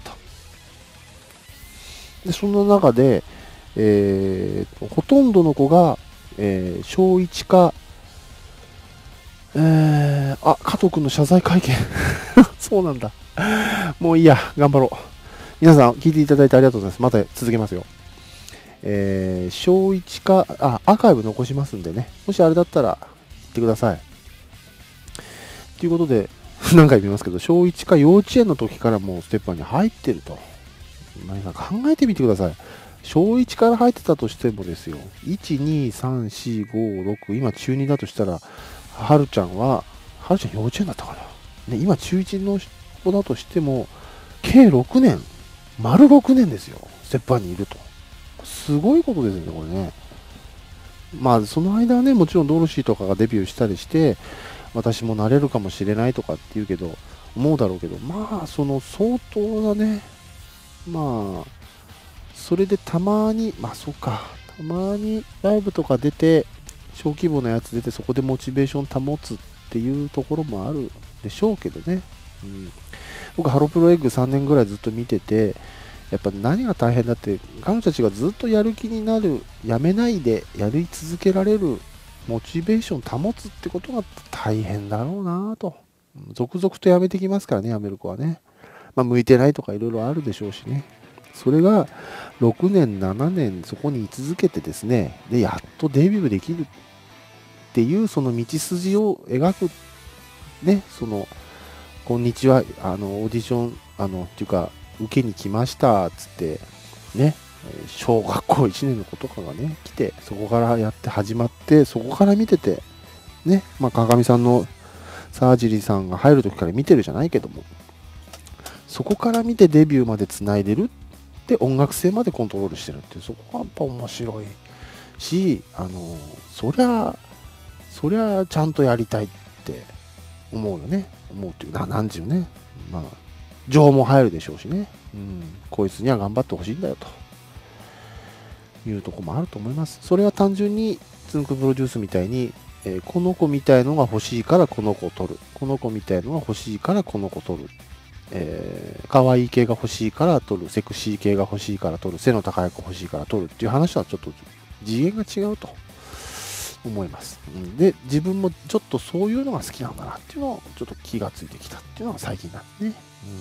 で、その中で、えー、ほとんどの子が、えー、小いちか、えー、あ、加藤君の謝罪会見。そうなんだ。もういいや、頑張ろう。皆さん、聞いていただいてありがとうございます。また続けますよ。えー、小いちか、あ、アーカイブ残しますんでね。もしあれだったら、言ってください。ということで、何回も言いますけど、小いちか幼稚園の時からもうステッパーに入ってると。皆さん考えてみてください。小いちから入ってたとしてもですよ。いち、に、さん、よん、ご、ろく、今中にだとしたら、はるちゃんは、はるちゃん幼稚園だったかな。ね、今中いちの子だとしても、計ろくねん、丸ろくねんですよ。ステッパーにいると。すごいことですよね、これね。まあ、その間はね、もちろんドロシーとかがデビューしたりして、私もなれるかもしれないとかって言うけど、思うだろうけど、まあ、その相当なね、まあ、それでたまに、まあそうか、たまにライブとか出て、小規模なやつ出て、そこでモチベーション保つっていうところもあるでしょうけどね。うん、僕、ハロプロエッグさんねんぐらいずっと見てて、やっぱ何が大変だって、彼女たちがずっとやる気になる、やめないでやり続けられる、モチベーション保つってことが大変だろうなと。続々とやめてきますからね、やめる子はね。まあ、向いてないとかいろいろあるでしょうしね。それがろくねん、ななねんそこに居続けてですね、で、やっとデビューできるっていうその道筋を描く、ね、その、こんにちは、あの、オーディション、あの、っていうか、受けに来ました、つって、ね、小学校いちねんの子とかがね、来て、そこからやって始まって、そこから見てて、ね、まあ、鏡さんの沢尻さんが入る時から見てるじゃないけども、そこから見てデビューまでつないでるって音楽性までコントロールしてるってそこがやっぱ面白いし、あのそりゃそりゃちゃんとやりたいって思うよね。思うっていうな、なんちゅうね、まあ情も入るでしょうしね、うん、こいつには頑張ってほしいんだよというとこもあると思います。それは単純につんくプロデュースみたいに、えー、この子みたいのが欲しいからこの子を取る、この子みたいのが欲しいからこの子を取る、えー、可愛い系が欲しいから取る、セクシー系が欲しいから取る、背の高い子欲しいから取るっていう話はちょっと次元が違うと思います。うん、で、自分もちょっとそういうのが好きなんだなっていうのをちょっと気がついてきたっていうのが最近なんですね。うん、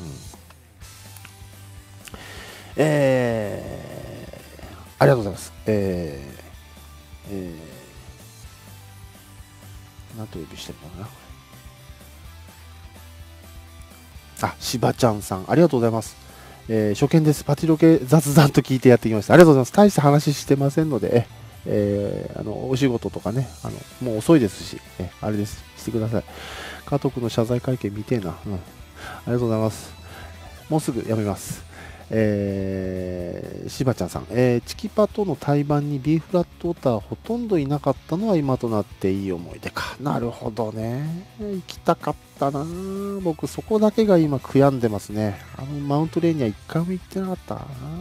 えー、ありがとうございます。えー、えー、なんと呼びしてるのかな。あ、しばちゃんさん、ありがとうございます。えー、初見です。パチロケ雑談と聞いてやってきました。ありがとうございます。大した話してませんので、えー、あの、お仕事とかね、あの、もう遅いですし、えあれです。してください。加藤君の謝罪会見見てえな。うん。ありがとうございます。もうすぐやめます。えー、しばちゃんさん、えー、チキパとの対バンに B フラットオーターほとんどいなかったのは今となっていい思い出か。なるほどね。行きたかったな。僕そこだけが今悔やんでますね。あのマウントレーニア一回も行ってなかったな。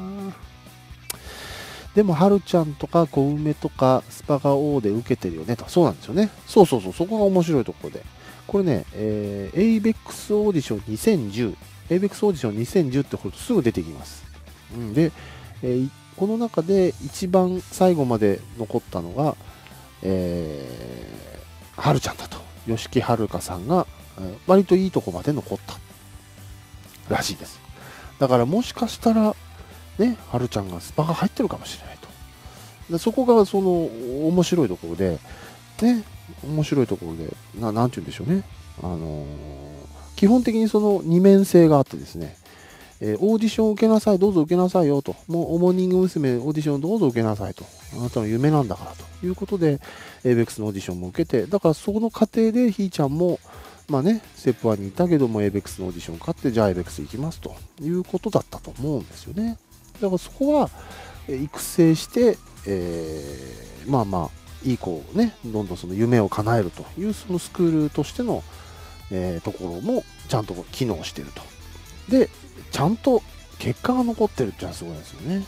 でも、はるちゃんとか小梅とかスパガオーで受けてるよねと。そうなんですよね。そうそうそう、そこが面白いところで。これね、えー、エイベックス オーディションにせんじゅう、エイベックス オーディションにせんじゅうって掘るとすぐ出てきます。うん、で、えー、この中で一番最後まで残ったのが、えー、はるちゃんだと。吉木はるかさんが、えー、割といいとこまで残ったらしいです。だからもしかしたら、ね、はるちゃんがスパが入ってるかもしれないと。でそこがその面白いところで、ね、面白いところで、ななんて言うんでしょうね。あのー、基本的にその二面性があってですね、えー、オーディションを受けなさい、どうぞ受けなさいよと、もうモーニング娘。オーディションどうぞ受けなさいと、あなたの夢なんだからということで、エイベックスのオーディションも受けて、だからその過程でひーちゃんも、まあね、ステップワンにいたけども、エイベックスのオーディション勝って、じゃあエイベックス行きますということだったと思うんですよね。だからそこは育成して、えー、まあまあ、 いい子をね、どんどんその夢を叶えるというそのスクールとしての、えー、ところもちゃんと機能していると。で、ちゃんと結果が残ってるっていうのはすごいですよね。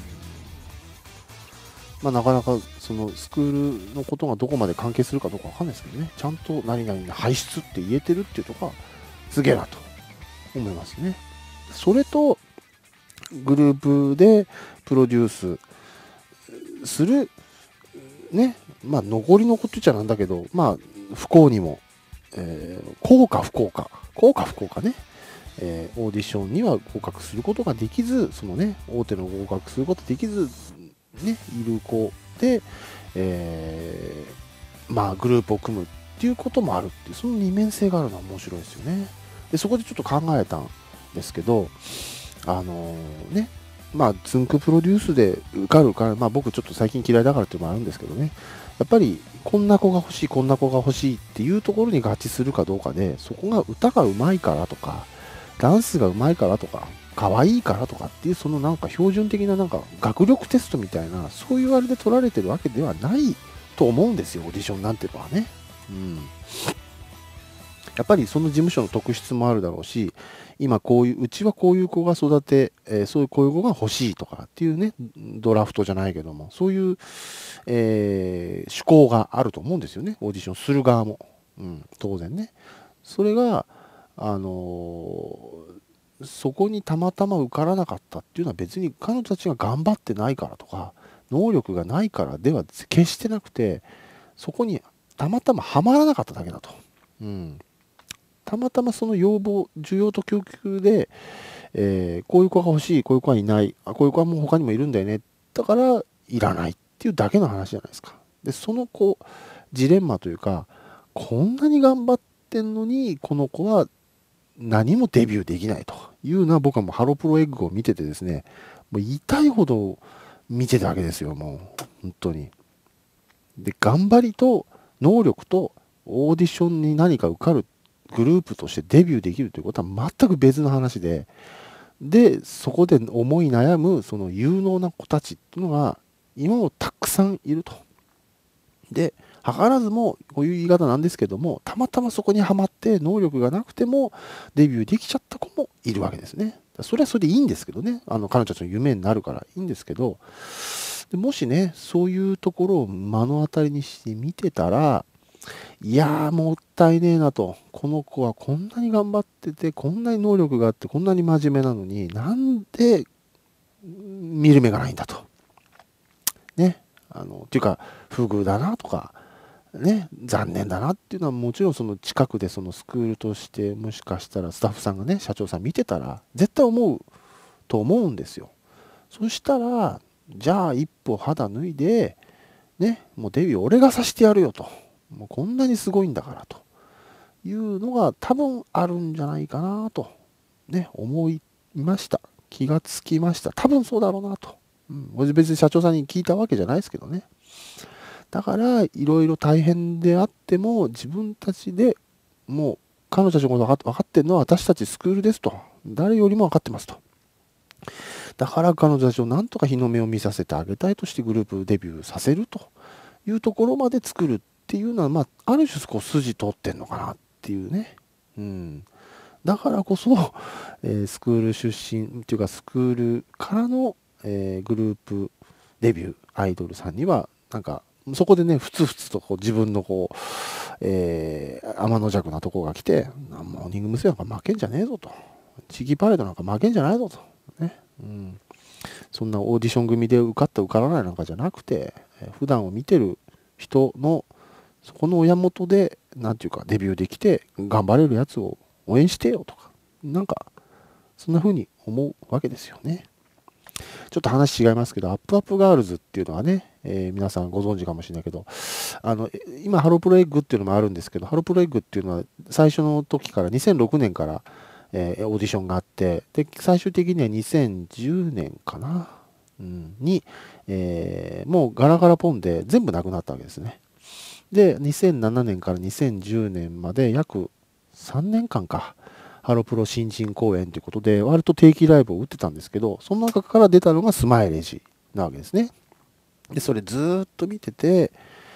まあ、なかなかそのスクールのことがどこまで関係するかどうかわかんないですけどね、ちゃんと何々の排出って言えてるっていうところがすげえなと思いますね。それとグループでプロデュースするね、まあ残りのこと言っちゃなんだけど、まあ不幸にも、えー、幸か不幸か、幸か不幸かね、えー、オーディションには合格することができず、そのね、大手の合格することできず、ね、いる子で、えー、まあグループを組むっていうこともあるっていう、その二面性があるのは面白いですよね。で、そこでちょっと考えたんですけど、あのー、ね、まあ、つんくプロデュースで受かる受かる、まあ僕ちょっと最近嫌いだからっていうのもあるんですけどね、やっぱりこんな子が欲しい、こんな子が欲しいっていうところに合致するかどうかで、そこが歌が上手いからとか、ダンスが上手いからとか、可愛いからとかっていう、そのなんか標準的ななんか学力テストみたいな、そういうあれで取られてるわけではないと思うんですよ、オーディションなんていうのはね。うん。やっぱりその事務所の特質もあるだろうし、今こういう、うちはこういう子が育て、えー、そういうこういう子が欲しいとかっていうね、ドラフトじゃないけども、そういう、えー、趣向があると思うんですよね、オーディションする側も。うん、当然ね。それが、あのー、そこにたまたま受からなかったっていうのは別に彼女たちが頑張ってないからとか、能力がないからでは決してなくて、そこにたまたまはまらなかっただけだと。うん。たまたまその要望、需要と供給で、えー、こういう子が欲しい、こういう子はいない、あ、こういう子はもう他にもいるんだよね。だからいらないっていうだけの話じゃないですか。で、その子、ジレンマというか、こんなに頑張ってんのに、この子は何もデビューできないというのは、僕はもうハロプロエッグを見ててですね、もう痛いほど見てたわけですよ、もう。本当に。で、頑張りと能力とオーディションに何か受かるグループとしてデビューできるということは全く別の話で、で、そこで思い悩むその有能な子たちっていうのが今もたくさんいると。で、図らずもこういう言い方なんですけども、たまたまそこにはまって能力がなくてもデビューできちゃった子もいるわけですね。それはそれでいいんですけどね。あの彼女たちの夢になるからいいんですけど、でもしね、そういうところを目の当たりにして見てたら、いやーもったいねえなと。この子はこんなに頑張ってて、こんなに能力があって、こんなに真面目なのに、なんで見る目がないんだと。ね。あの、っていうか、不遇だなとか、ね、残念だなっていうのはもちろんその近くでそのスクールとしてもしかしたらスタッフさんがね、社長さん見てたら絶対思うと思うんですよ。そしたら、じゃあ一歩肌脱いで、ね、もうデビュー俺がさしてやるよと。もうこんなにすごいんだからというのが多分あるんじゃないかなと、ね、思いました。気がつきました。多分そうだろうなと。うん、別に社長さんに聞いたわけじゃないですけどね。だからいろいろ大変であっても自分たちでもう彼女たちのこと分かってるのは私たちスクールですと。誰よりも分かってますと。だから彼女たちをなんとか日の目を見させてあげたいとしてグループデビューさせるというところまで作るっていうのは、まあ、ある種こう筋通ってんのかなっていうね。うん。だからこそ、えー、スクール出身っていうかスクールからの、えー、グループデビューアイドルさんにはなんかそこでねふつふつとこう自分のこう、えー、天の弱なとこが来てモーニング娘。なんか負けんじゃねえぞと地域パレードなんか負けんじゃないぞとね、うん、そんなオーディション組で受かった受からないなんかじゃなくて、えー、普段を見てる人のそこの親元でなんていうかデビューできて頑張れるやつを応援してよとかなんかそんな風に思うわけですよね。ちょっと話違いますけどアップアップガールズっていうのはね、えー、皆さんご存知かもしれないけどあの今ハロプロエッグっていうのもあるんですけどハロプロエッグっていうのは最初の時からにせんろくねんから、えー、オーディションがあってで最終的にはにせんじゅうねんかな、うん、に、えー、もうガラガラポンで全部なくなったわけですね。でにせんななねんからにせんじゅうねんまで約さんねんかんかハロプロ新人公演ということで割と定期ライブを打ってたんですけどその中から出たのがスマイレージなわけですね。でそれずっと見てて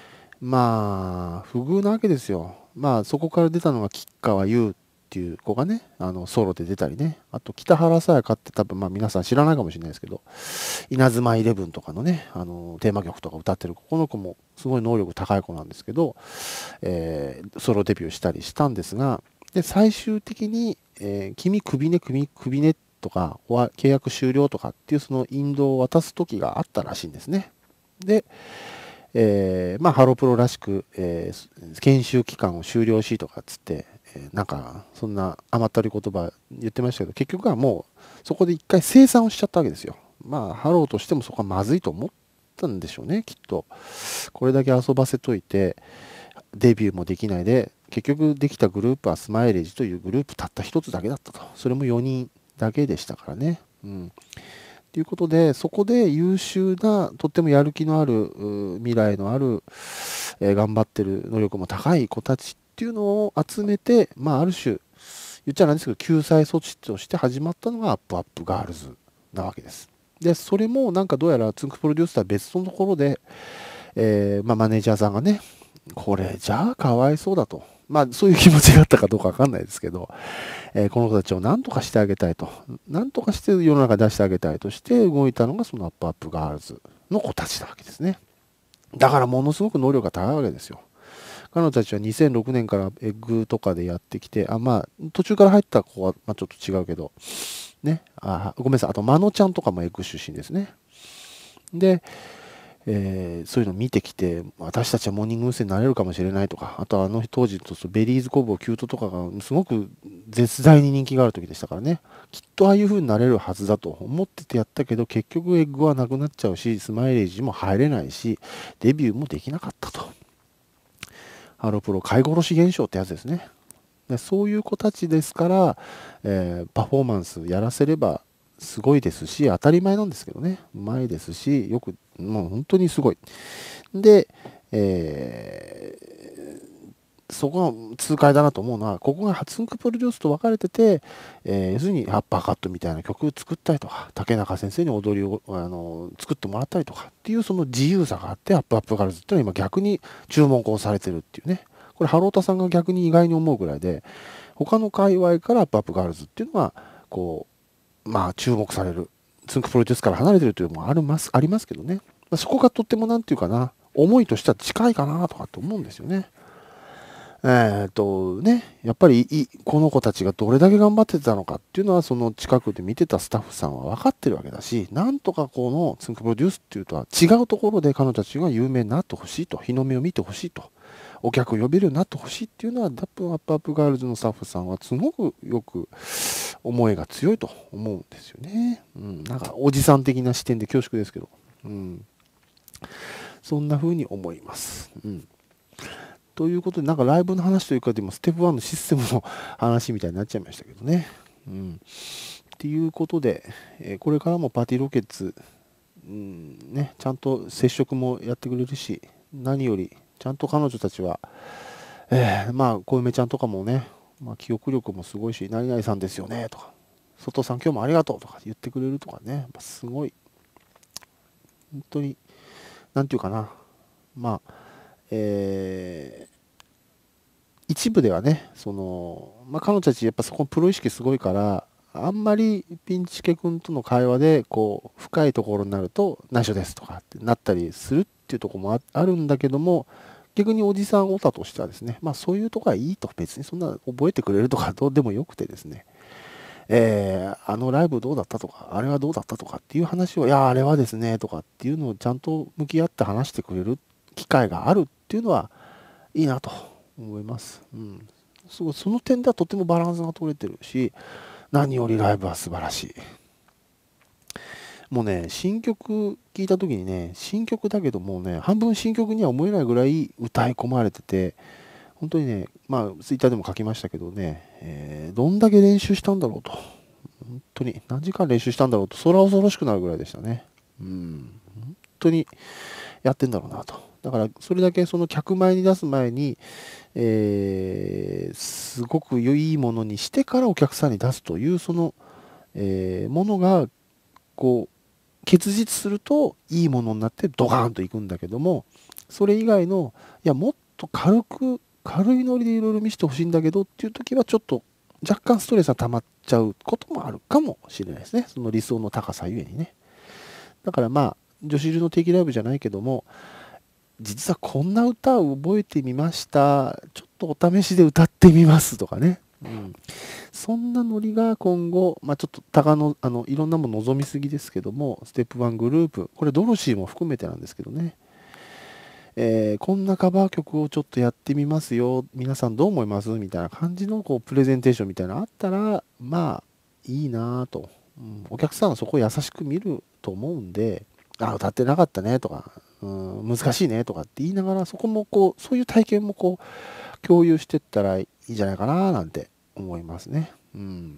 まあ、不遇なわけですよ。まあ、そこから出たのが吉川優っていう子がね、あの、ソロで出たりね。あと、北原さやかって多分、まあ皆さん知らないかもしれないですけど、稲妻イレブンとかのね、あの、テーマ曲とか歌ってる子、この子もすごい能力高い子なんですけど、えーソロデビューしたりしたんですが、で、最終的に、えー君、首ね、首、首ねとか、おわ契約終了とかっていうその引導を渡す時があったらしいんですね。で、えーまあ、ハロプロらしく、えー研修期間を終了しとかっつって、えーなんか、そんな甘ったるい言葉言ってましたけど、結局はもう、そこで一回清算をしちゃったわけですよ。まあ、ハローとしてもそこはまずいと思ったんでしょうね、きっと。これだけ遊ばせといて、デビューもできないで、結局できたグループはスマイレージというグループたった一つだけだったと。それもよにんだけでしたからね。うん。ということで、そこで優秀な、とってもやる気のある、未来のある、えー頑張ってる能力も高い子たちっていうのを集めて、まあ、ある種、言っちゃなんですけど、救済措置として始まったのがアップアップガールズなわけです。で、それもなんかどうやらツンクプロデュースとは別のところで、えーまあ、マネージャーさんがね、これじゃあかわいそうだと。まあ、そういう気持ちがあったかどうかわかんないですけど、えーこの子たちを何とかしてあげたいと。何とかして世の中に出してあげたいとして動いたのがそのアップアップガールズの子たちなわけですね。だからものすごく能力が高いわけですよ。彼女たちはにせんろくねんからエッグとかでやってきて、あ、まあ、途中から入った子は、まあ、ちょっと違うけど、ね、あ、ごめんなさい、あと、まのちゃんとかもエッグ出身ですね。で、えーそういうのを見てきて、私たちはモーニング娘。になれるかもしれないとか、あとあの当時とベリーズ工房キュートとかがすごく絶大に人気がある時でしたからね、きっとああいう風になれるはずだと思っててやったけど、結局エッグはなくなっちゃうし、スマイレージも入れないし、デビューもできなかったと。ハロプロ飼い殺し現象ってやつですね。でそういう子たちですから、えーパフォーマンスやらせればすごいですし、当たり前なんですけどね、うまいですし、よく、もう本当にすごい。で、えーそこが痛快だなと思うのは、ここがツンクプロデュースと分かれてて、えー要するにハッパーカットみたいな曲を作ったりとか、竹中先生に踊りをあの作ってもらったりとかっていうその自由さがあって、アップアップガールズっていうのは今逆に注目をされてるっていうね。これ、ハロータさんが逆に意外に思うぐらいで、他の界隈からアップアップガールズっていうのは、こう、まあ注目される。ツンクプロデュースから離れてるというのもあります、ありますけどね。そこがとってもなんていうかな、思いとしては近いかなとかって思うんですよね。えーっとね、やっぱりいこの子たちがどれだけ頑張ってたのかっていうのは、その近くで見てたスタッフさんは分かってるわけだし、なんとかこのツンクプロデュースっていうとは違うところで彼女たちが有名になってほしいと、日の目を見てほしいと、お客を呼べるようになってほしいっていうのは、ダップアップアップガールズのスタッフさんはすごくよく思いが強いと思うんですよね。うん、なんかおじさん的な視点で恐縮ですけど、うん、そんな風に思います。うんということで、なんかライブの話というか、でもステップワンのシステムの話みたいになっちゃいましたけどね。うん。っていうことで、えーこれからもパーティーロケッツ、うんね、ちゃんと接触もやってくれるし、何より、ちゃんと彼女たちは、えーまあ、小梅ちゃんとかもね、まあ、記憶力もすごいし、何々さんですよね、とか、外さん今日もありがとうとか言ってくれるとかね、やっぱすごい、本当に、なんていうかな、まあ、えー一部ではね、その、まあ、彼女たちやっぱそこのプロ意識すごいから、あんまりピンチケ君との会話で、こう、深いところになると、内緒ですとかってなったりするっていうところもああるんだけども、逆におじさんオタとしてはですね、まあそういうとこはいいと、別にそんな覚えてくれるとかどうでもよくてですね、えーあのライブどうだったとか、あれはどうだったとかっていう話を、いや、あれはですね、とかっていうのをちゃんと向き合って話してくれる機会があるっていうのはいいなと思います。うん。すごい、その点ではとてもバランスが取れてるし、何よりライブは素晴らしい。もうね、新曲聴いた時にね、新曲だけどもうね、半分新曲には思えないぐらい歌い込まれてて、本当にね、まあ、ツイッターでも書きましたけどね、えーどんだけ練習したんだろうと。本当に、何時間練習したんだろうと、空恐ろしくなるぐらいでしたね。うん。本当にやってんだろうなと。だから、それだけその客前に出す前に、えーすごくいいものにしてからお客さんに出すという、その、えーものが、こう、 結実するといいものになってドカーンといくんだけども、それ以外の、いやもっと軽く軽いノリでいろいろ見せてほしいんだけどっていう時はちょっと若干ストレスが溜まっちゃうこともあるかもしれないですね。その理想の高さゆえにね。だからまあ女子流の定期ライブじゃないけども、実はこんな歌を覚えてみました、ちょっとお試しで歌ってみますとかね、うん、そんなノリが今後、まあ、ちょっと高のあのいろんなもの望みすぎですけども、ステップワングループ、これドロシーも含めてなんですけどね、えーこんなカバー曲をちょっとやってみますよ、皆さんどう思いますみたいな感じのこうプレゼンテーションみたいなのあったら、まあいいなぁと、うん、お客さんはそこを優しく見ると思うんで、あ、歌ってなかったねとか、うん、難しいねとかって言いながら、そこもこう、そういう体験もこう、共有していったらいいんじゃないかななんて思いますね。うん。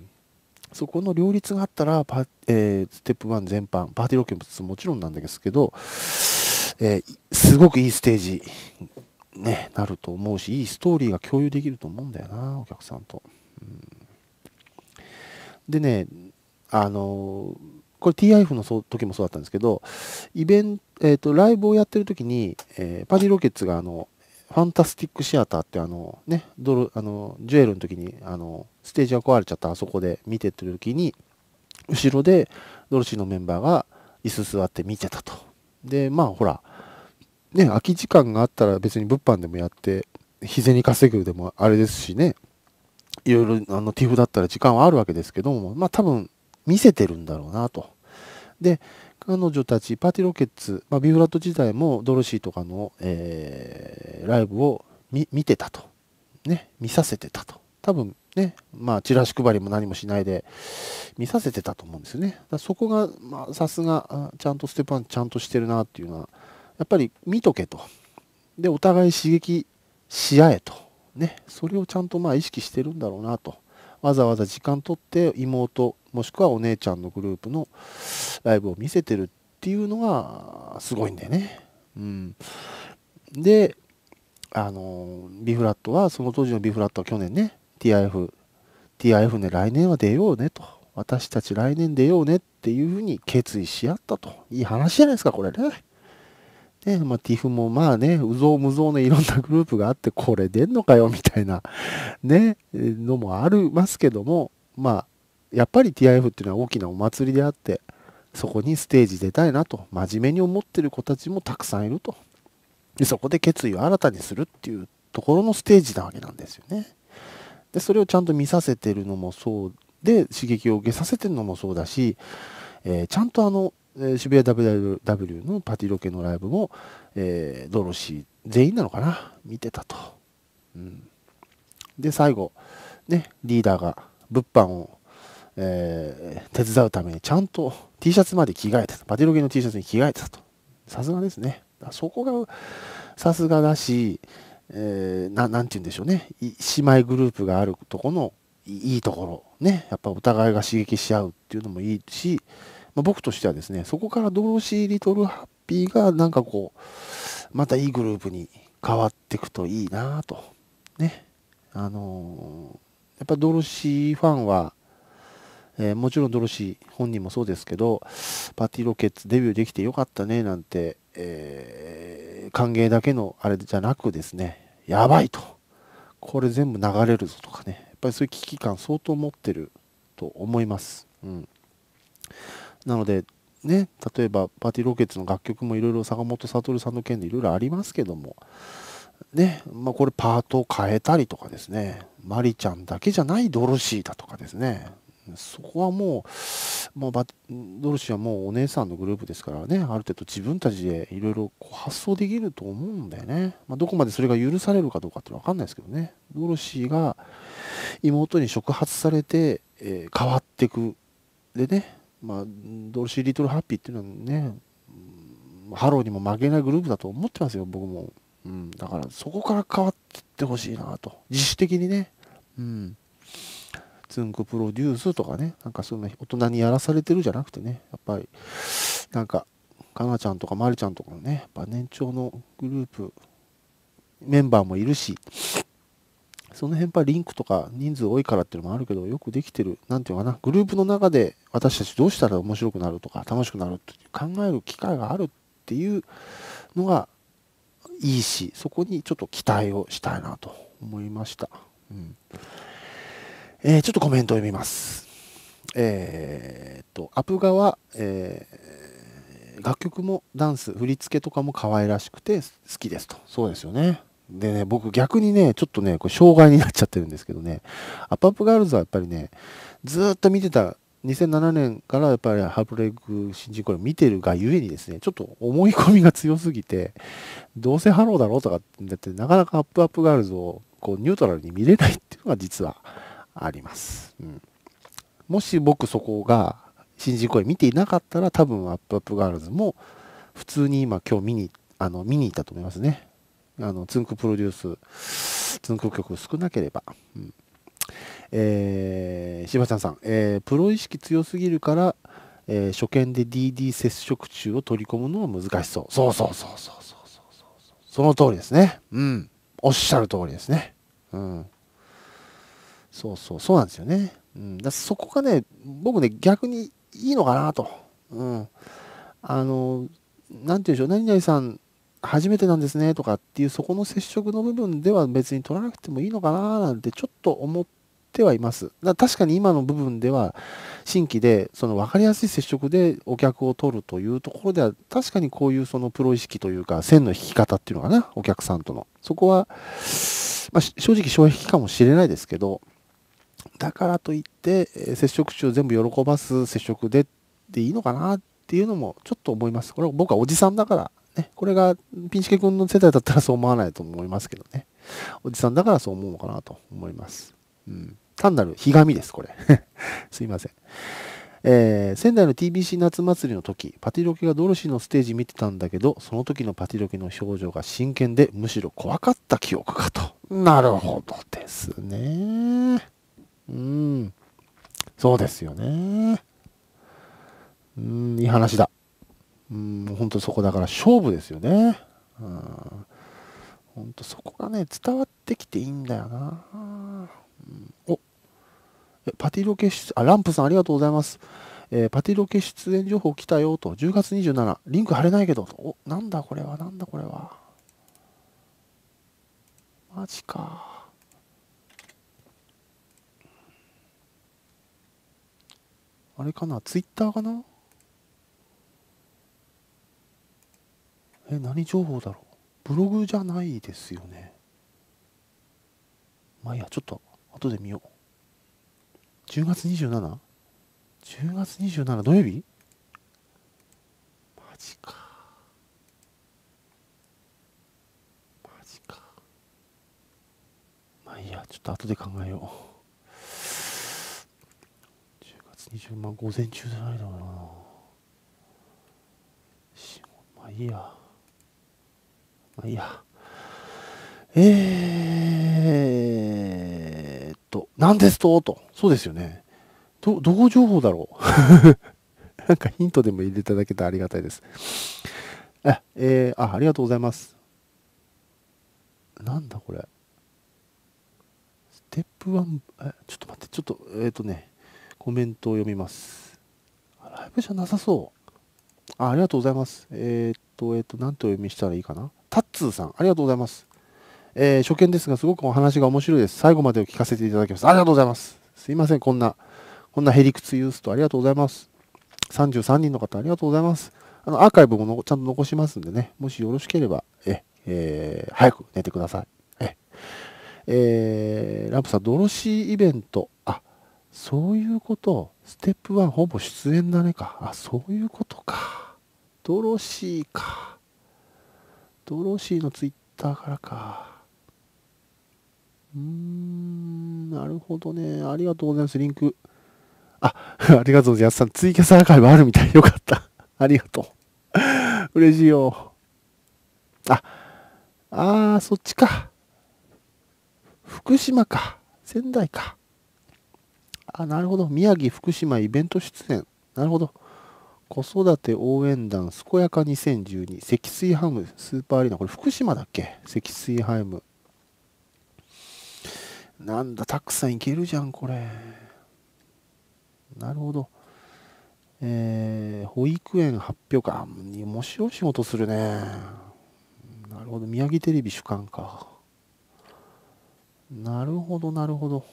そこの両立があったら、パえーステップワン全般、パーティーロケももちろんなんですけど、えーすごくいいステージ、ね、なると思うし、いいストーリーが共有できると思うんだよな、お客さんと。うん、でね、あのーこれ ティーアイエフ の時もそうだったんですけど、イベント、えっと、ライブをやってる時に、えーパーティーロケッツがあの、ファンタスティックシアターってあのね、ドル、あの、ジュエルの時に、あの、ステージが壊れちゃったあそこで見てってる時に、後ろでドルシーのメンバーが椅子座って見てたと。で、まあほら、ね、空き時間があったら別に物販でもやって、日銭稼ぐでもあれですしね、いろいろあのティフだったら時間はあるわけですけども、まあ多分見せてるんだろうなと。で、彼女たち、パーティーロケッツ、まあ、ビフラット自体もドロシーとかの、えーライブを見見てたと。ね、見させてたと。多分ね、まあ、チラシ配りも何もしないで見させてたと思うんですよね。だからそこが、まあ、さすが、あちゃんとステップワンちゃんとしてるなっていうのは、やっぱり見とけと。で、お互い刺激し合えと。ね、それをちゃんとまあ意識してるんだろうなと。わざわざ時間取って妹、もしくはお姉ちゃんのグループのライブを見せてるっていうのがすごいんだよね。うん、で、あのビフラットは、その当時のビフラットは去年ね、ティーアイエフ、ティーアイエフ ね、来年は出ようねと。私たち来年出ようねっていうふうに決意し合ったと。いい話じゃないですか、これね。ね、まあ、ティフもまあね、うぞうむぞうのいろんなグループがあって、これ出んのかよみたいなね、のもありますけども、まあ、やっぱり ティーアイエフ っていうのは大きなお祭りであって、そこにステージ出たいなと、真面目に思ってる子たちもたくさんいると。で、そこで決意を新たにするっていうところのステージなわけなんですよね。で、それをちゃんと見させてるのもそうで、刺激を受けさせてるのもそうだし、えーちゃんとあの、えー渋谷 ダブリューダブリュー のパーティーロケのライブも、えードロシー全員なのかな、見てたと。うん、で、最後、ね、リーダーが物販を、えー手伝うためにちゃんと T シャツまで着替えてた。パティロゲの T シャツに着替えてたと。さすがですね。そこがさすがだし、えー、ななんて言うんでしょうね。姉妹グループがあるとこのいいところ。ね。やっぱお互いが刺激し合うっていうのもいいし、まあ、僕としてはですね、そこからドロシー・リトル・ハッピーがなんかこう、またいいグループに変わっていくといいなと。ね。あのーやっぱドロシーファンは、えーもちろんドロシー本人もそうですけど、パーティーロケッツデビューできてよかったねなんて、えー歓迎だけのあれじゃなくですね、やばいと。これ全部流れるぞとかね、やっぱりそういう危機感相当持ってると思います。うん、なので、ね、例えばパーティーロケッツの楽曲もいろいろ坂本悟さんの件でいろいろありますけども、ね、まあ、これパートを変えたりとかですね、マリちゃんだけじゃないドロシーだとかですね、そこはもう、もうバドロシーはもうお姉さんのグループですからね、ある程度自分たちでいろいろ発想できると思うんだよね。まあ、どこまでそれが許されるかどうかって分かんないですけどね、ドロシーが妹に触発されて、えー変わっていく。でね、まあ、ドロシー・リトル・ハッピーっていうのはね、ハローにも負けないグループだと思ってますよ、僕も。うん、だからそこから変わっていってほしいなと。自主的にね。うん。つんくプロデュースとかね、なんかそんな大人にやらされてるじゃなくてね、やっぱり、なんか、かなちゃんとかまりちゃんとかのね、やっぱ年長のグループ、メンバーもいるし、 その辺やっぱりリンクとか人数多いからっていうのもあるけど、よくできてる、なんていうのかな、グループの中で私たちどうしたら面白くなるとか楽しくなるって考える機会があるっていうのがいいし、そこにちょっと期待をしたいなと思いました。うん、えー、ちょっとコメントを読みます。えー、っと、アプガは、えー、楽曲もダンス、振り付けとかも可愛らしくて好きですと。そうですよね。でね、僕逆にね、ちょっとね、これ障害になっちゃってるんですけどね、アップアップガールズはやっぱりね、ずーっと見てた、にせんななねんからやっぱりハープレイク新人公演を見てるがゆえにですね、ちょっと思い込みが強すぎて、どうせハローだろうとかってって、なかなかアップアップガールズをこうニュートラルに見れないっていうのが実はあります。うん、もし僕そこが新人公演見ていなかったら、多分アップアップガールズも普通に今今日見に、あの見に行ったと思いますね。あのつんくプロデュース、つんく曲少なければ。うん、えー、しばちゃんさん、えー、プロ意識強すぎるから、えー、初見で ディーディー 接触中を取り込むのは難しそう。そうそうそうそうそうそうそう。その通りですね。うん。おっしゃる通りですね。うん。そうそう、そうなんですよね。うん。だそこがね、僕ね、逆にいいのかなと。うん。あの、なんていうんでしょう、何々さん、初めてなんですねとかっていうそこの接触の部分では別に取らなくてもいいのかななんてちょっと思ってはいます。だ確かに今の部分では新規でその分かりやすい接触でお客を取るというところでは確かにこういうそのプロ意識というか線の引き方っていうのかな、お客さんとのそこは、まあ、正直障壁かもしれないですけど、だからといって接触中を全部喜ばす接触ででいいのかなっていうのもちょっと思います。これは僕はおじさんだからね、これがピンチケ君の世代だったらそう思わないと思いますけどね。おじさんだからそう思うのかなと思います。うん、単なるひがみです、これ。すいません。えー仙台の ティービーシー 夏祭りの時、パティロケがドロシーのステージ見てたんだけど、その時のパティロケの表情が真剣で、むしろ怖かった記憶かと。なるほどですね。うん。そうですよね。うん、いい話だ。うん、本当そこだから勝負ですよね。うん、本当そこがね、伝わってきていいんだよな。うん、お、えパティロケ出、あ、ランプさんありがとうございます。えーパティロケ出演情報来たよと、じゅうがつにじゅうしちにち、リンク貼れないけど、お、なんだこれは、なんだこれは。マジか。あれかな、ツイッターかな。え、何情報だろう。ブログじゃないですよね。まあいいや、ちょっと、後で見よう。じゅうがつにじゅうしち？ じゅう 月にじゅうしち土曜日？マジか。マジか。まあいいや、ちょっと後で考えよう。じゅうがつにじゅう、まあ午前中じゃないだろうな。まあいいや。まあいいや。えーっと、なんですとと。そうですよね。ど、どこ情報だろう。なんかヒントでも入れていただけたらありがたいです。あ、えー、あ、ありがとうございます。なんだこれ。ステップワン、え、ちょっと待って、ちょっと、えーっとね、コメントを読みます。ライブじゃなさそう。あ、ありがとうございます。えーっと、えーっと、なんてお読みしたらいいかな。タッツーさん、ありがとうございます。えー初見ですが、すごくお話が面白いです。最後までお聞かせていただきます。ありがとうございます。すいません、こんな、こんなへりくつユースとありがとうございます。さんじゅうさんにんの方、ありがとうございます。あの、アーカイブものちゃんと残しますんでね、もしよろしければ、え、えー早く寝てください。え、えーランプさん、ドロシーイベント。あ、そういうこと。ステップワンほぼ出演だねか。あ、そういうことか。ドロシーか。ドロシーのツイッターからか。うーん、なるほどね。ありがとうございます。リンク。あ、ありがとうございます。ツイキャスアーカイブあるみたい。よかった。ありがとう。嬉しいよ。あ、あー、そっちか。福島か。仙台か。あ、なるほど。宮城、福島イベント出演。なるほど。子育て応援団、健やかにせんじゅうに、積水ハム、スーパーアリーナ。これ福島だっけ？積水ハム。 なんだ、たくさんいけるじゃん、これ。なるほど。えー、保育園発表会。あ、面白い仕事するね。なるほど。宮城テレビ主管か。なるほど、なるほど。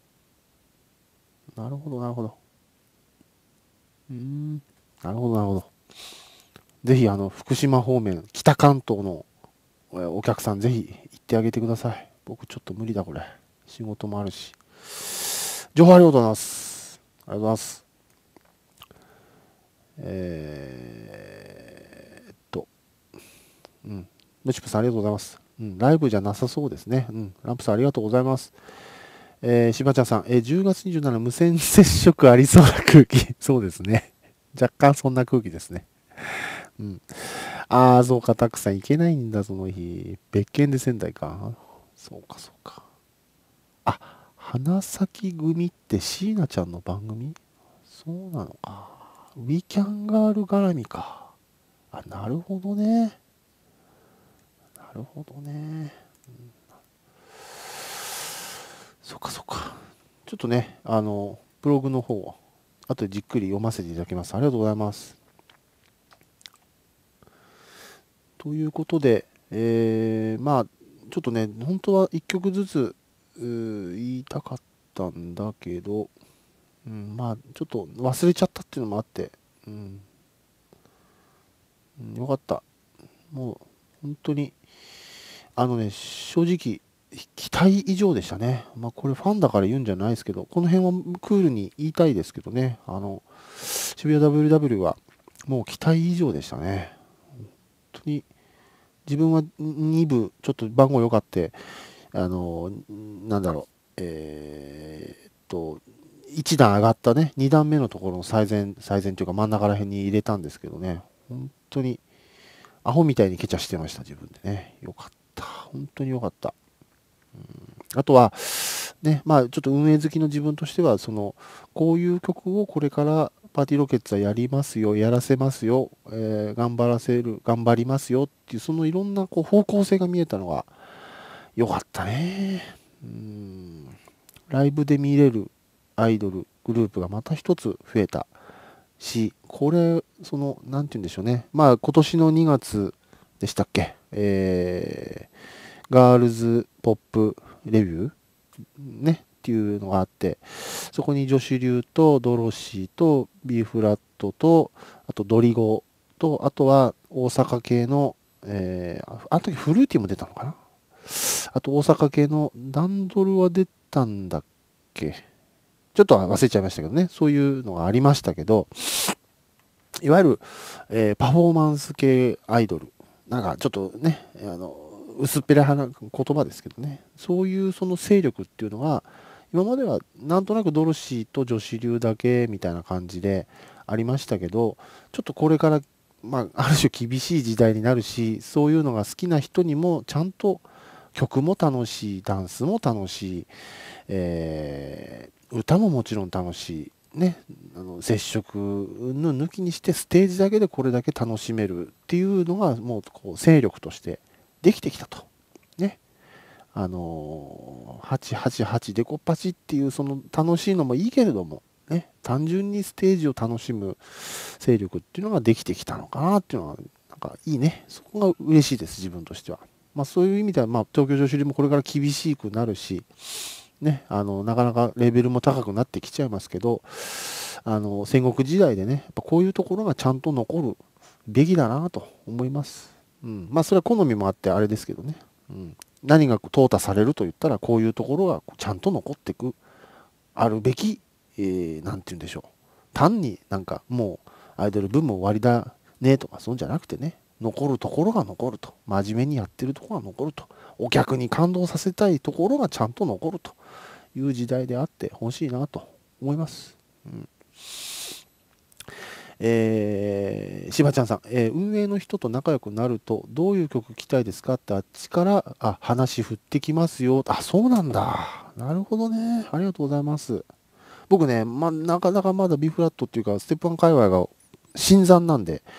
なるほど、なるほど。うーん。なるほど、なるほど。ぜひ、あの、福島方面、北関東のえーお客さん、ぜひ行ってあげてください。僕、ちょっと無理だ、これ。仕事もあるし。情報ありがとうございます。ありがとうございます。えーっと、うん。ムチプさん、ありがとうございます。うん、ライブじゃなさそうですね。うん。ランプさん、ありがとうございます。えー、しばちゃんさん、えー、じゅうがつにじゅうしちにち無線接触ありそうな空気。そうですね。若干そんな空気ですね。うん。ああ、そうか、たくさん行けないんだ、その日。別件で仙台か。そうか、そうか。あ、花咲組って椎名ちゃんの番組？そうなのか。ウィキャンガール絡みか。あ、なるほどね。なるほどね。そっかそっか。ちょっとね、あの、ブログの方を、あとでじっくり読ませていただきます。ありがとうございます。ということで、えー、まあ、ちょっとね、本当はいっきょくずつ言いたかったんだけど、うん、まあ、ちょっと忘れちゃったっていうのもあって、うん、うん、よかった。もう、本当に、あのね、正直、期待以上でしたね。まあ、これファンだから言うんじゃないですけど、この辺はクールに言いたいですけどね、あの、渋谷 ダブリューダブリュー はもう期待以上でしたね。本当に、自分はに部、ちょっと番号良かって、あの、なんだろう、えーっと、いち段上がったね、に段目のところの最前、最前というか真ん中ら辺に入れたんですけどね、本当に、アホみたいにケチャしてました、自分でね。よかった。本当によかった。うん、あとは、ね、まあ、ちょっと運営好きの自分としては、その、こういう曲をこれからパーティーロケッツはやりますよ、やらせますよ、えー頑張らせる、頑張りますよっていう、そのいろんなこう方向性が見えたのがよかったね。うん。ライブで見れるアイドル、グループがまた一つ増えたし、これ、その、なんて言うんでしょうね。まあ、今年のにがつでしたっけ、えー、ガールズポップレビューね、っていうのがあって、そこに女子流とドロシーと B フラットと、あとドリゴと、あとは大阪系の、えー、あの時フルーティーも出たのかな、あと大阪系のダンドルは出たんだっけ、ちょっと忘れちゃいましたけどね、そういうのがありましたけど、いわゆる、えーパフォーマンス系アイドル、なんかちょっとね、あの、薄っぺらい話言葉ですけどね、そういうその勢力っていうのが、今まではなんとなくドロシーと女子流だけみたいな感じでありましたけど、ちょっとこれから、まあ、ある種厳しい時代になるし、そういうのが好きな人にもちゃんと曲も楽しい、ダンスも楽しい、えー歌ももちろん楽しい、ね、あの接触の抜きにしてステージだけでこれだけ楽しめるっていうのがもうこう勢力としてできてきたと。ね。あのー、はちはちはちデコパチっていうその楽しいのもいいけれども、ね、単純にステージを楽しむ勢力っていうのができてきたのかなっていうのは、なんかいいね。そこが嬉しいです、自分としては。まあそういう意味では、まあ東京女子流もこれから厳しくなるし、ね、あの、なかなかレベルも高くなってきちゃいますけど、あの、戦国時代でね、やっぱこういうところがちゃんと残るべきだなと思います。うん。まあ、それは好みもあってあれですけどね。うん。何が淘汰されると言ったら、こういうところがちゃんと残っていく、あるべき、えー、なんて言うんでしょう。単になんかもうアイドル分も終わりだねとか、そうじゃなくてね、残るところが残ると。真面目にやってるところが残ると。お客に感動させたいところがちゃんと残るという時代であってほしいなと思います。うん、えー、しばちゃんさん、えー運営の人と仲良くなるとどういう曲聴きたいですかってあっちからあ話振ってきますよ。あ、そうなんだ。なるほどね。ありがとうございます。僕ね、ま、なかなかまだ B フラットっていうかステップワン界隈が新参なんで、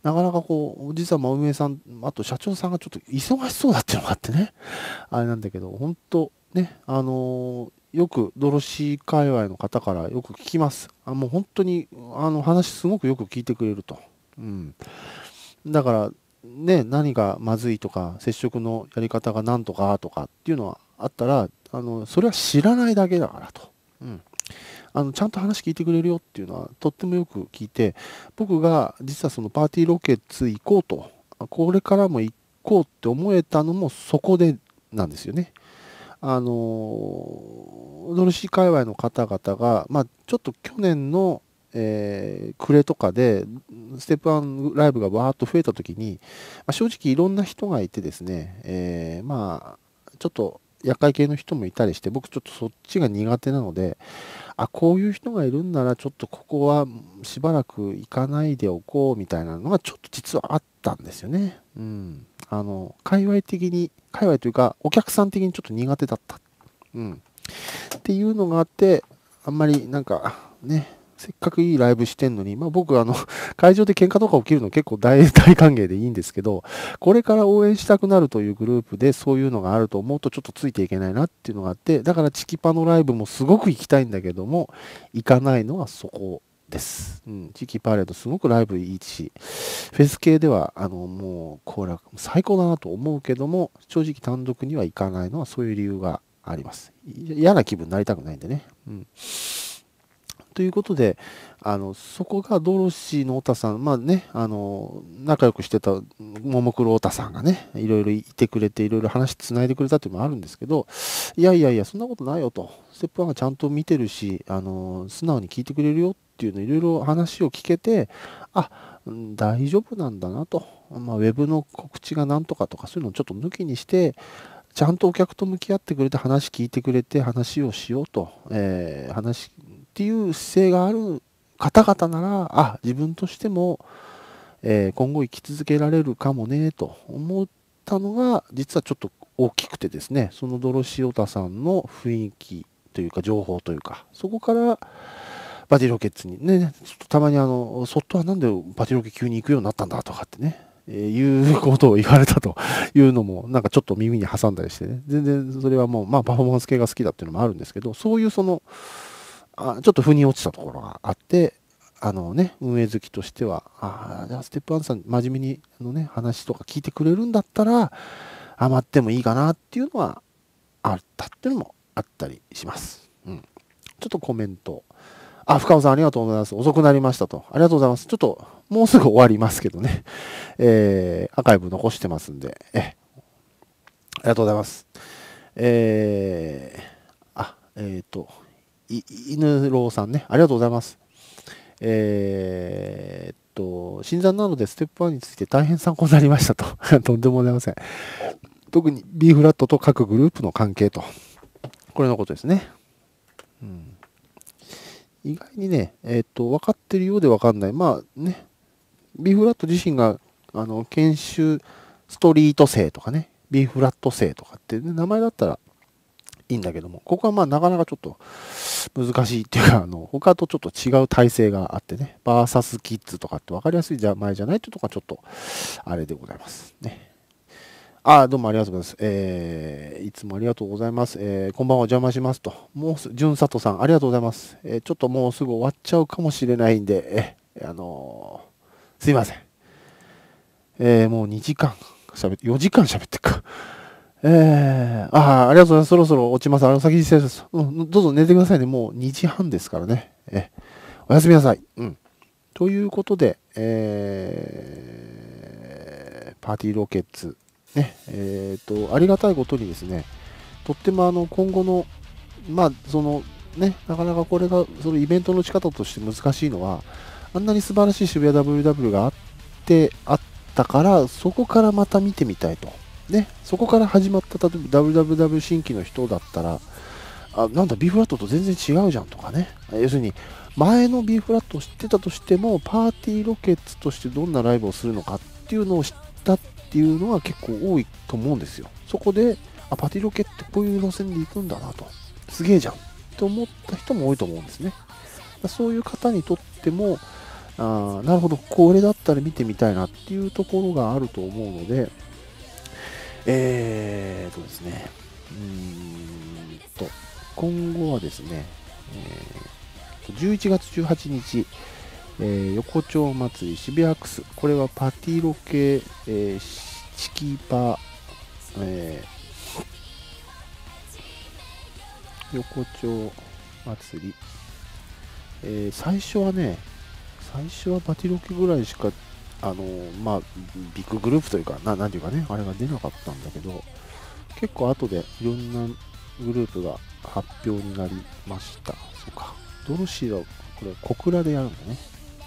なかなかこう、実はまあ運営さん、あと社長さんがちょっと忙しそうだっていうのがあってね、あれなんだけど、本当ね、あのーよくドロシー界隈の方からよく聞きます。あもう本当にあの話すごくよく聞いてくれると。うん、だからね、何がまずいとか、接触のやり方がなんとかとかっていうのはあったら、あのそれは知らないだけだからと。うん、あのちゃんと話聞いてくれるよっていうのはとってもよく聞いて、僕が実はそのパーティーロケッツ行こうと、これからも行こうって思えたのもそこでなんですよね。あのドルシー界隈の方々が、まあ、ちょっと去年の、えー暮れとかでステップワンライブがわーっと増えた時に、まあ、正直いろんな人がいてですね、えーまあちょっと厄介系の人もいたりして、僕ちょっとそっちが苦手なので、あこういう人がいるんならちょっとここはしばらく行かないでおこうみたいなのがちょっと実はあったんですよね。うん、あの界隈的に界隈というかお客さん的にちょっと苦手だった、うん、っていうのがあって、あんまりなんかね、せっかくいいライブしてんのに、まあ僕あの会場で喧嘩とか起きるの結構大大歓迎でいいんですけど、これから応援したくなるというグループでそういうのがあると思うとちょっとついていけないなっていうのがあって、だからチキパのライブもすごく行きたいんだけども、行かないのはそこです。うん、チキパレードすごくライブいいし、フェス系ではあのもうこれは最高だなと思うけども、正直単独には行かないのはそういう理由があります。嫌な気分になりたくないんでね。うんということで、あのそこがドロシーの太田さん、まあね、あの仲良くしてたももクロ太田さんがね、いろいろいてくれて、いろいろ話つないでくれたっていうのもあるんですけど、いやいやいや、そんなことないよと、ステップワンがちゃんと見てるし、あの素直に聞いてくれるよっていうの、いろいろ話を聞けて、あ大丈夫なんだなと、まあ、ウェブの告知がなんとかとか、そういうのをちょっと抜きにして、ちゃんとお客と向き合ってくれて、話聞いてくれて、話をしようと、えー、話っていう姿勢がある方々なら、あ自分としても、えー、今後生き続けられるかもねと思ったのが、実はちょっと大きくてですね、その泥塩田さんの雰囲気というか、情報というか、そこからバティロケッツにね、ちょっとたまにあの、そっとはなんでバティロケ急に行くようになったんだとかってね、えー、いうことを言われたというのも、なんかちょっと耳に挟んだりしてね、全然それはもう、まあパフォーマンス系が好きだっていうのもあるんですけど、そういうその、あちょっと腑に落ちたところがあって、あのね、運営好きとしては、あじゃあステップワンさん真面目にあの、ね、話とか聞いてくれるんだったら、余ってもいいかなっていうのはあったっていうのもあったりします。うん、ちょっとコメント。あ、深尾さんありがとうございます。遅くなりましたと。ありがとうございます。ちょっと、もうすぐ終わりますけどね。えー、アーカイブ残してますんで、え、ありがとうございます。えー、あ、えっ、ー、と、い、犬郎さんね、ありがとうございます。えー、っと、新参なのでステップワンについて大変参考になりましたと。とんでもございません。特に B フラットと各グループの関係と。これのことですね。うん、意外にね、えー、っと、分かってるようで分かんない。まあね、B フラット自身が、あの、研修ストリート生とかね、B フラット生とかって、ね、名前だったらいいんだけども、ここはまあなかなかちょっと難しいっていうか、あの他とちょっと違う体制があってね、バーサスキッズとかって分かりやすい名前じゃないっていうところがちょっとあれでございますね。あ、どうもありがとうございます。えー、いつもありがとうございます。えー、こんばんは、お邪魔しますと。もうす、じゅんさとさん、ありがとうございます。えー、ちょっともうすぐ終わっちゃうかもしれないんで、えー、あのー、すいません。えー、もうにじかん喋って、よじかん喋ってっか。えー、ああ、ありがとうございます。そろそろ落ちます。あの、先に失礼します。うん、どうぞ寝てくださいね。もうにじはんですからね。え、おやすみなさい。うん。ということで、えー、パーティーロケッツ、ね、えっ、ー、と、ありがたいことにですね、とってもあの、今後の、まあ、その、ね、なかなかこれが、そのイベントの仕方として難しいのは、あんなに素晴らしい渋谷 ダブリューダブリュー があって、あったから、そこからまた見てみたいと。ね、そこから始まった例えば ダブリューダブリューダブリュー 新規の人だったら、あなんだ B フラットと全然違うじゃんとかね、要するに前の B フラットを知ってたとしてもパーティーロケッツとしてどんなライブをするのかっていうのを知ったっていうのは結構多いと思うんですよ。そこであパーティーロケってこういう路線で行くんだなと、すげえじゃんって思った人も多いと思うんですね。そういう方にとってもあなるほど、これだったら見てみたいなっていうところがあると思うので、えーとですね、うーんと、今後はですね、えー、じゅういちがつじゅうはちにち、えー、横丁祭り渋谷アクス、これはパティロケ、えー、チキパ、えー、横丁祭り、えー、最初はね、最初はパティロケぐらいしか、あのー、まあ、ビッググループというか、ななんていうかね、あれが出なかったんだけど、結構後でいろんなグループが発表になりました。そうか。ドロシーは、これ、小倉でやるんだね。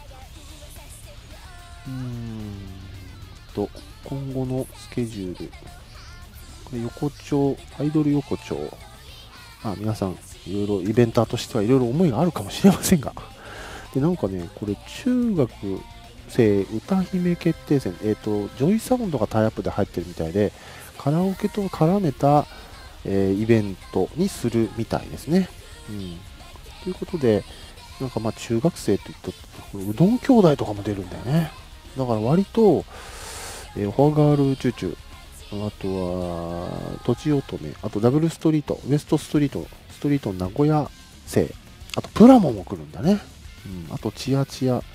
うーんと、今後のスケジュール。これ、横丁、アイドル横丁。まあ、皆さん、いろいろイベンターとしてはいろいろ思いがあるかもしれませんが。で、なんかね、これ、中学生歌姫決定戦、えっ、ー、と、ジョイサウンドがタイアップで入ってるみたいで、カラオケと絡めた、えー、イベントにするみたいですね。うん。ということで、なんかまあ中学生といったうどん兄弟とかも出るんだよね。だから割と、えー、フォアガールチューチュー、あとは、とちおとめ、あとダブルストリート、ウエストストリート、ストリート名古屋生、あとプラモも来るんだね。うん、あとチヤチヤ、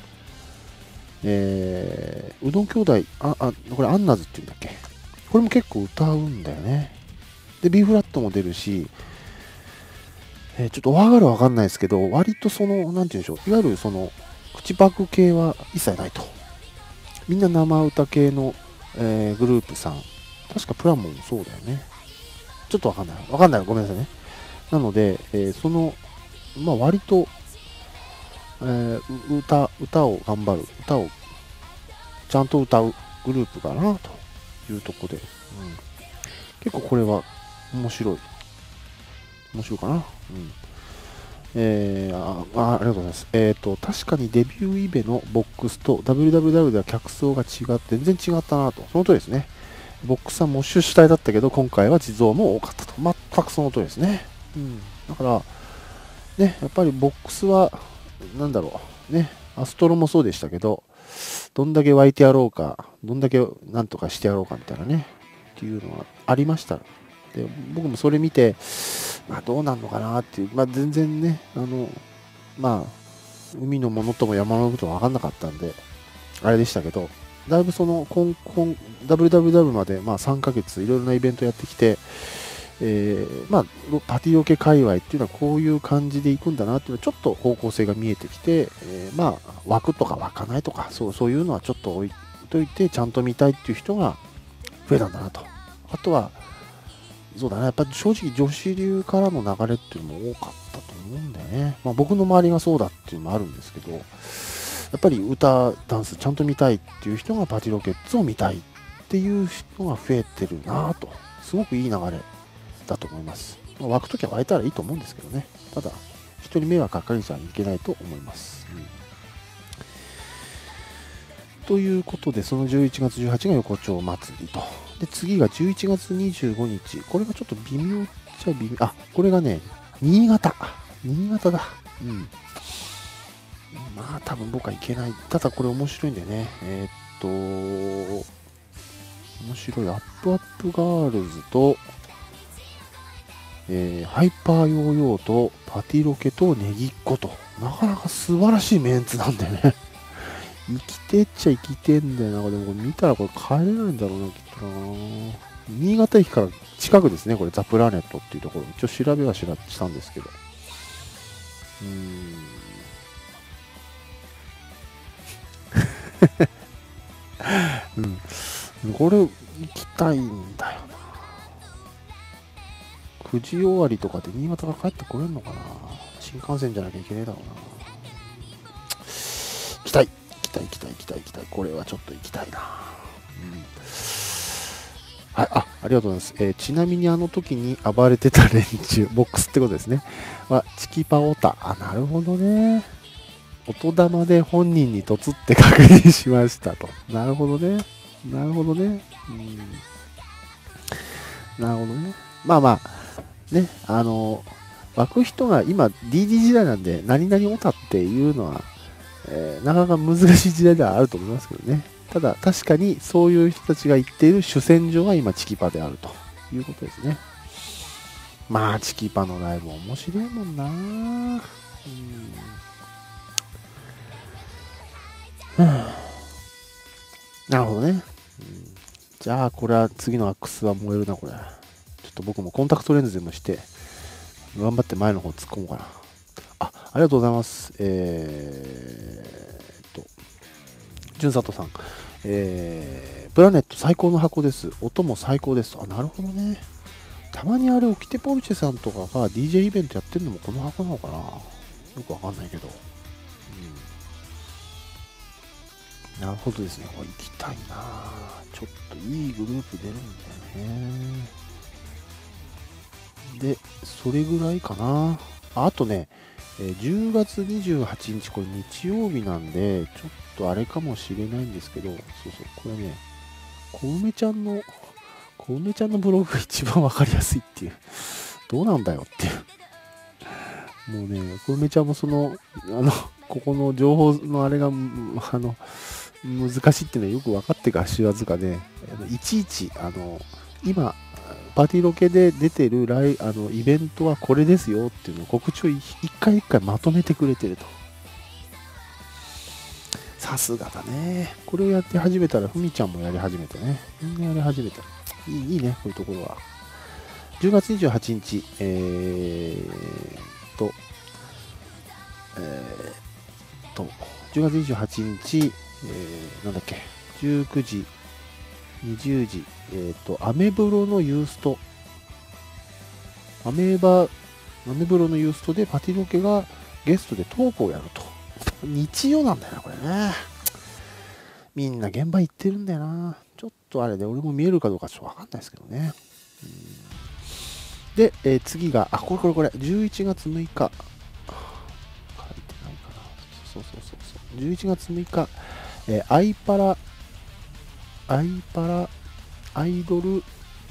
えー、うどん兄弟、あ、あ、これアンナズっていうんだっけ。これも結構歌うんだよね。で、B フラットも出るし、えー、ちょっとワーガールはわかんないですけど、割とその、なんて言うんでしょう、いわゆるその、口パク系は一切ないと。みんな生歌系の、えー、グループさん。確かプラモもそうだよね。ちょっとわかんない。わかんない。ごめんなさいね。なので、えー、その、まあ割と、えー、歌、歌を頑張る。歌をちゃんと歌うグループかな、というところで。うん、結構これは面白い。面白いかな。うん。えー、ああ、ありがとうございます。えっ、ー、と、確かにデビューイベのボックスと ダブリューダブリューダブリュー では客層が違って、全然違ったなと。その通りですね。ボックスはモッシュ主体だったけど、今回は地蔵も多かったと。全くその通りですね。うん。だから、ね、やっぱりボックスは、なんだろう。ね、アストロもそうでしたけど、どんだけ湧いてやろうか、どんだけなんとかしてやろうかみたいなね、っていうのはありました。で、僕もそれ見て、まあどうなんのかなっていう、まあ全然ね、あの、まあ、海のものとも山のことも分かんなかったんで、あれでしたけど、だいぶその、今、今、ダブリューダブリューダブリュー まで、まあさんかげついろいろなイベントやってきて、えー、まあ、パティオケ界隈っていうのはこういう感じでいくんだなっていうのはちょっと方向性が見えてきて、えー、まあ、枠とか湧かないとか、そう、そういうのはちょっと置いといて、ちゃんと見たいっていう人が増えたんだなと。あとは、そうだね、やっぱり正直女子流からの流れっていうのも多かったと思うんだよね。まあ僕の周りがそうだっていうのもあるんですけど、やっぱり歌、ダンスちゃんと見たいっていう人がパティロケッツを見たいっていう人が増えてるなぁと。すごくいい流れだと思います。まあ、湧くときは湧いたらいいと思うんですけどね。ただ、人に迷惑かかりちゃいけないと思います。うん、ということで、そのじゅういちがつじゅうはちが横丁祭りと。で、次がじゅういちがつにじゅうごにち。これがちょっと微妙っちゃ微妙。あ、これがね、新潟。新潟だ。うん。まあ、多分僕はいけない。ただこれ面白いんだよね。えー、っと、面白い。アップアップガールズと、えー、ハイパーヨーヨーとパティロケとネギっ子と、なかなか素晴らしいメンツなんだよね。生きてっちゃ生きてんだよな。でもこれ見たらこれ帰れないんだろうな、きっとな。新潟駅から近くですね、これザ・プラネットっていうところ。一応調べはしらしたんですけど。うーん。うん。これ行きたいんだよな。くじ終わりとかで新潟から帰ってこれるのかな。新幹線じゃなきゃいけねえだろうな。行きたい行きたい行きたい行きたい行きたい。これはちょっと行きたいな。うん。はい、あ、ありがとうございます。えー、ちなみにあの時に暴れてた連中、ボックスってことですね。は、チキパオタ。あ、なるほどね。音玉で本人にとつって確認しましたと。なるほどね。なるほどね。うん。なるほどね。まあまあ、ね、あの、湧く人が今 ディーディー 時代なんで、何々オタっていうのは、 えー、なかなか難しい時代ではあると思いますけどね。ただ確かにそういう人たちが言っている主戦場が今チキパであるということですね。まあチキパのライブ面白いもんな。うん、なるほどね。うん、じゃあこれは次のアックスは燃えるなこれ。ちょっと僕もコンタクトレンズでもして頑張って前の方突っ込もうかな。あ、ありがとうございます。えー、っと、じゅんさとさん。えー、プラネット最高の箱です。音も最高です。あ、なるほどね。たまにあれ、オキテポルチェさんとかが ディージェー イベントやってるのもこの箱なのかな。よくわかんないけど。うん、なるほどですね。これ行きたいな。ちょっといいグループ出るんだよね。で、それぐらいかな。あ、あとね、じゅうがつにじゅうはちにち、これ日曜日なんで、ちょっとあれかもしれないんですけど、そうそう、これね、小梅ちゃんの、小梅ちゃんのブログが一番わかりやすいっていう、どうなんだよっていう。もうね、小梅ちゃんもその、あの、ここの情報のあれが、あの、難しいっていうのはよく分かってか知らずかね、いちいち、あの、今、パーティーロケで出てるライあのイベントはこれですよっていうのを告知を一回一回まとめてくれてると。さすがだね。これをやって始めたら、ふみちゃんもやり始めてね。みんなやり始めた。いい、いいね、こういうところは。じゅうがつにじゅうはちにち、えーと、えーと、じゅうがつにじゅうはちにち、えー、なんだっけ、じゅうくじ、にじゅうじ、えっ、ー、と、アメブロのユースト、アメーバ、アメブロのユーストでパティロケがゲストでトークをやると。日曜なんだよな、これね。みんな現場行ってるんだよな。ちょっとあれで、俺も見えるかどうかちょっとわかんないですけどね。うん、で、えー、次が、あ、これこれこれ、じゅういちがつむいか。書いてないかな。そうそうそうそう。じゅういちがつむいか、えー、アイパラ、アイパラ、アイドル、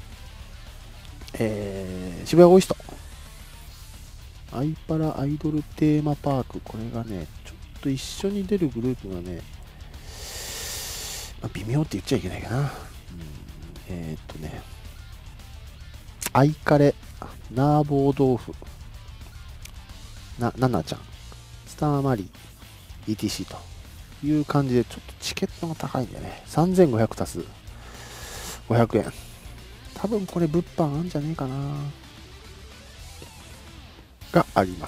えー、渋谷オイスト。アイパラアイドルテーマパーク。これがね、ちょっと一緒に出るグループがね、まあ、微妙って言っちゃいけないかな。うん、えー、っとね、アイカレ、ナーボー豆腐、な、ナナちゃん、スターマリー、イーティーシー という感じで、ちょっとチケットが高いんだよね。さんぜんごひゃく足すごひゃくえん。多分これ物販あんじゃねえかな。があります。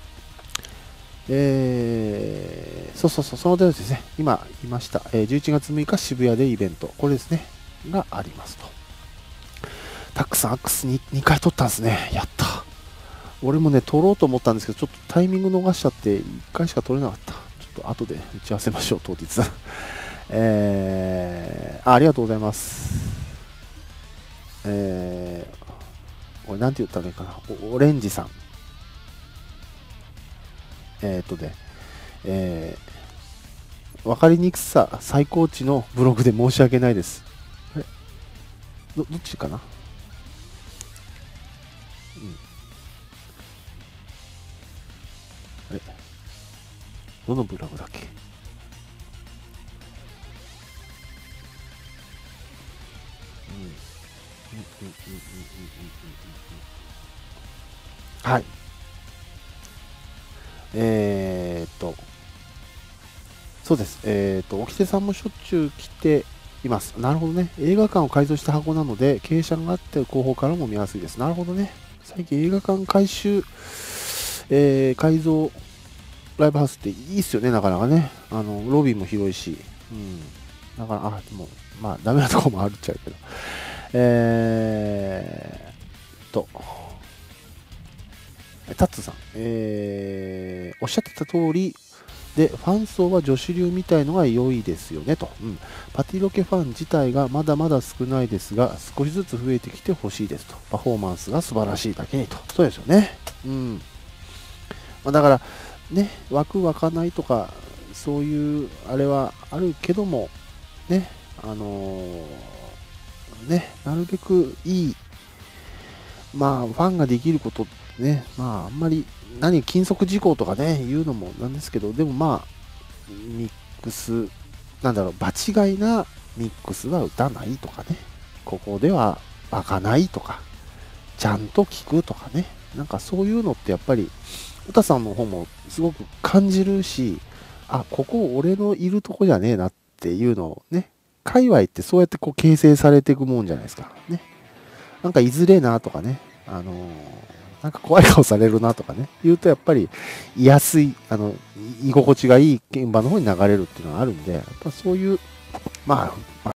えー、そうそうそう、その点ですね、今言いました、えー、じゅういちがつむいか渋谷でイベント、これですね、がありますと。タックさん、アックス に, にかい取ったんですね。やった。俺もね、取ろうと思ったんですけど、ちょっとタイミング逃しちゃって、いっかいしか取れなかった。ちょっと後で打ち合わせましょう、当日。えーあ、ありがとうございます。えー、俺なんて言ったらいいかな。オオレンジさん。えっ、ー、とね、えー、分かりにくさ最高値のブログで申し訳ないです。あれ ど, どっちかな、うん、あれどのブログだっけ。はい。えー、っと、そうです。えー、っと、沖手さんもしょっちゅう来ています。なるほどね。映画館を改造した箱なので、傾斜があって後方からも見やすいです。なるほどね。最近映画館改修、えー、改造ライブハウスっていいっすよね、なかなかね。あの、ロビーも広いし。うん。だから、あ、でも、まあ、ダメなとこもあるっちゃうけど。えーと、タッツさん、えー、おっしゃってた通りで、ファン層は女子流みたいのが良いですよねと、うん、パティロケファン自体がまだまだ少ないですが、少しずつ増えてきてほしいですと、パフォーマンスが素晴らしいだけにと、そうですよね、うんまあ、だからね、枠湧かないとか、そういうあれはあるけども、ね、あのー、ね、なるべくいい、まあ、ファンができることね、まあ、あんまり何、金属事項とかね、言うのもなんですけど、でもまあ、ミックス、なんだろう、場違いなミックスは打たないとかね、ここでは開かないとか、ちゃんと聞くとかね、なんかそういうのってやっぱり、歌さんの方もすごく感じるし、あ、ここ俺のいるとこじゃねえなっていうのをね、界隈ってそうやってこう形成されていくもんじゃないですか。ね。なんかいずれなとかね、あのーなんか怖い顔されるなとかね、言うとやっぱり居やすい、あの、居心地がいい現場の方に流れるっていうのがあるんで、やっぱそういう、まあ、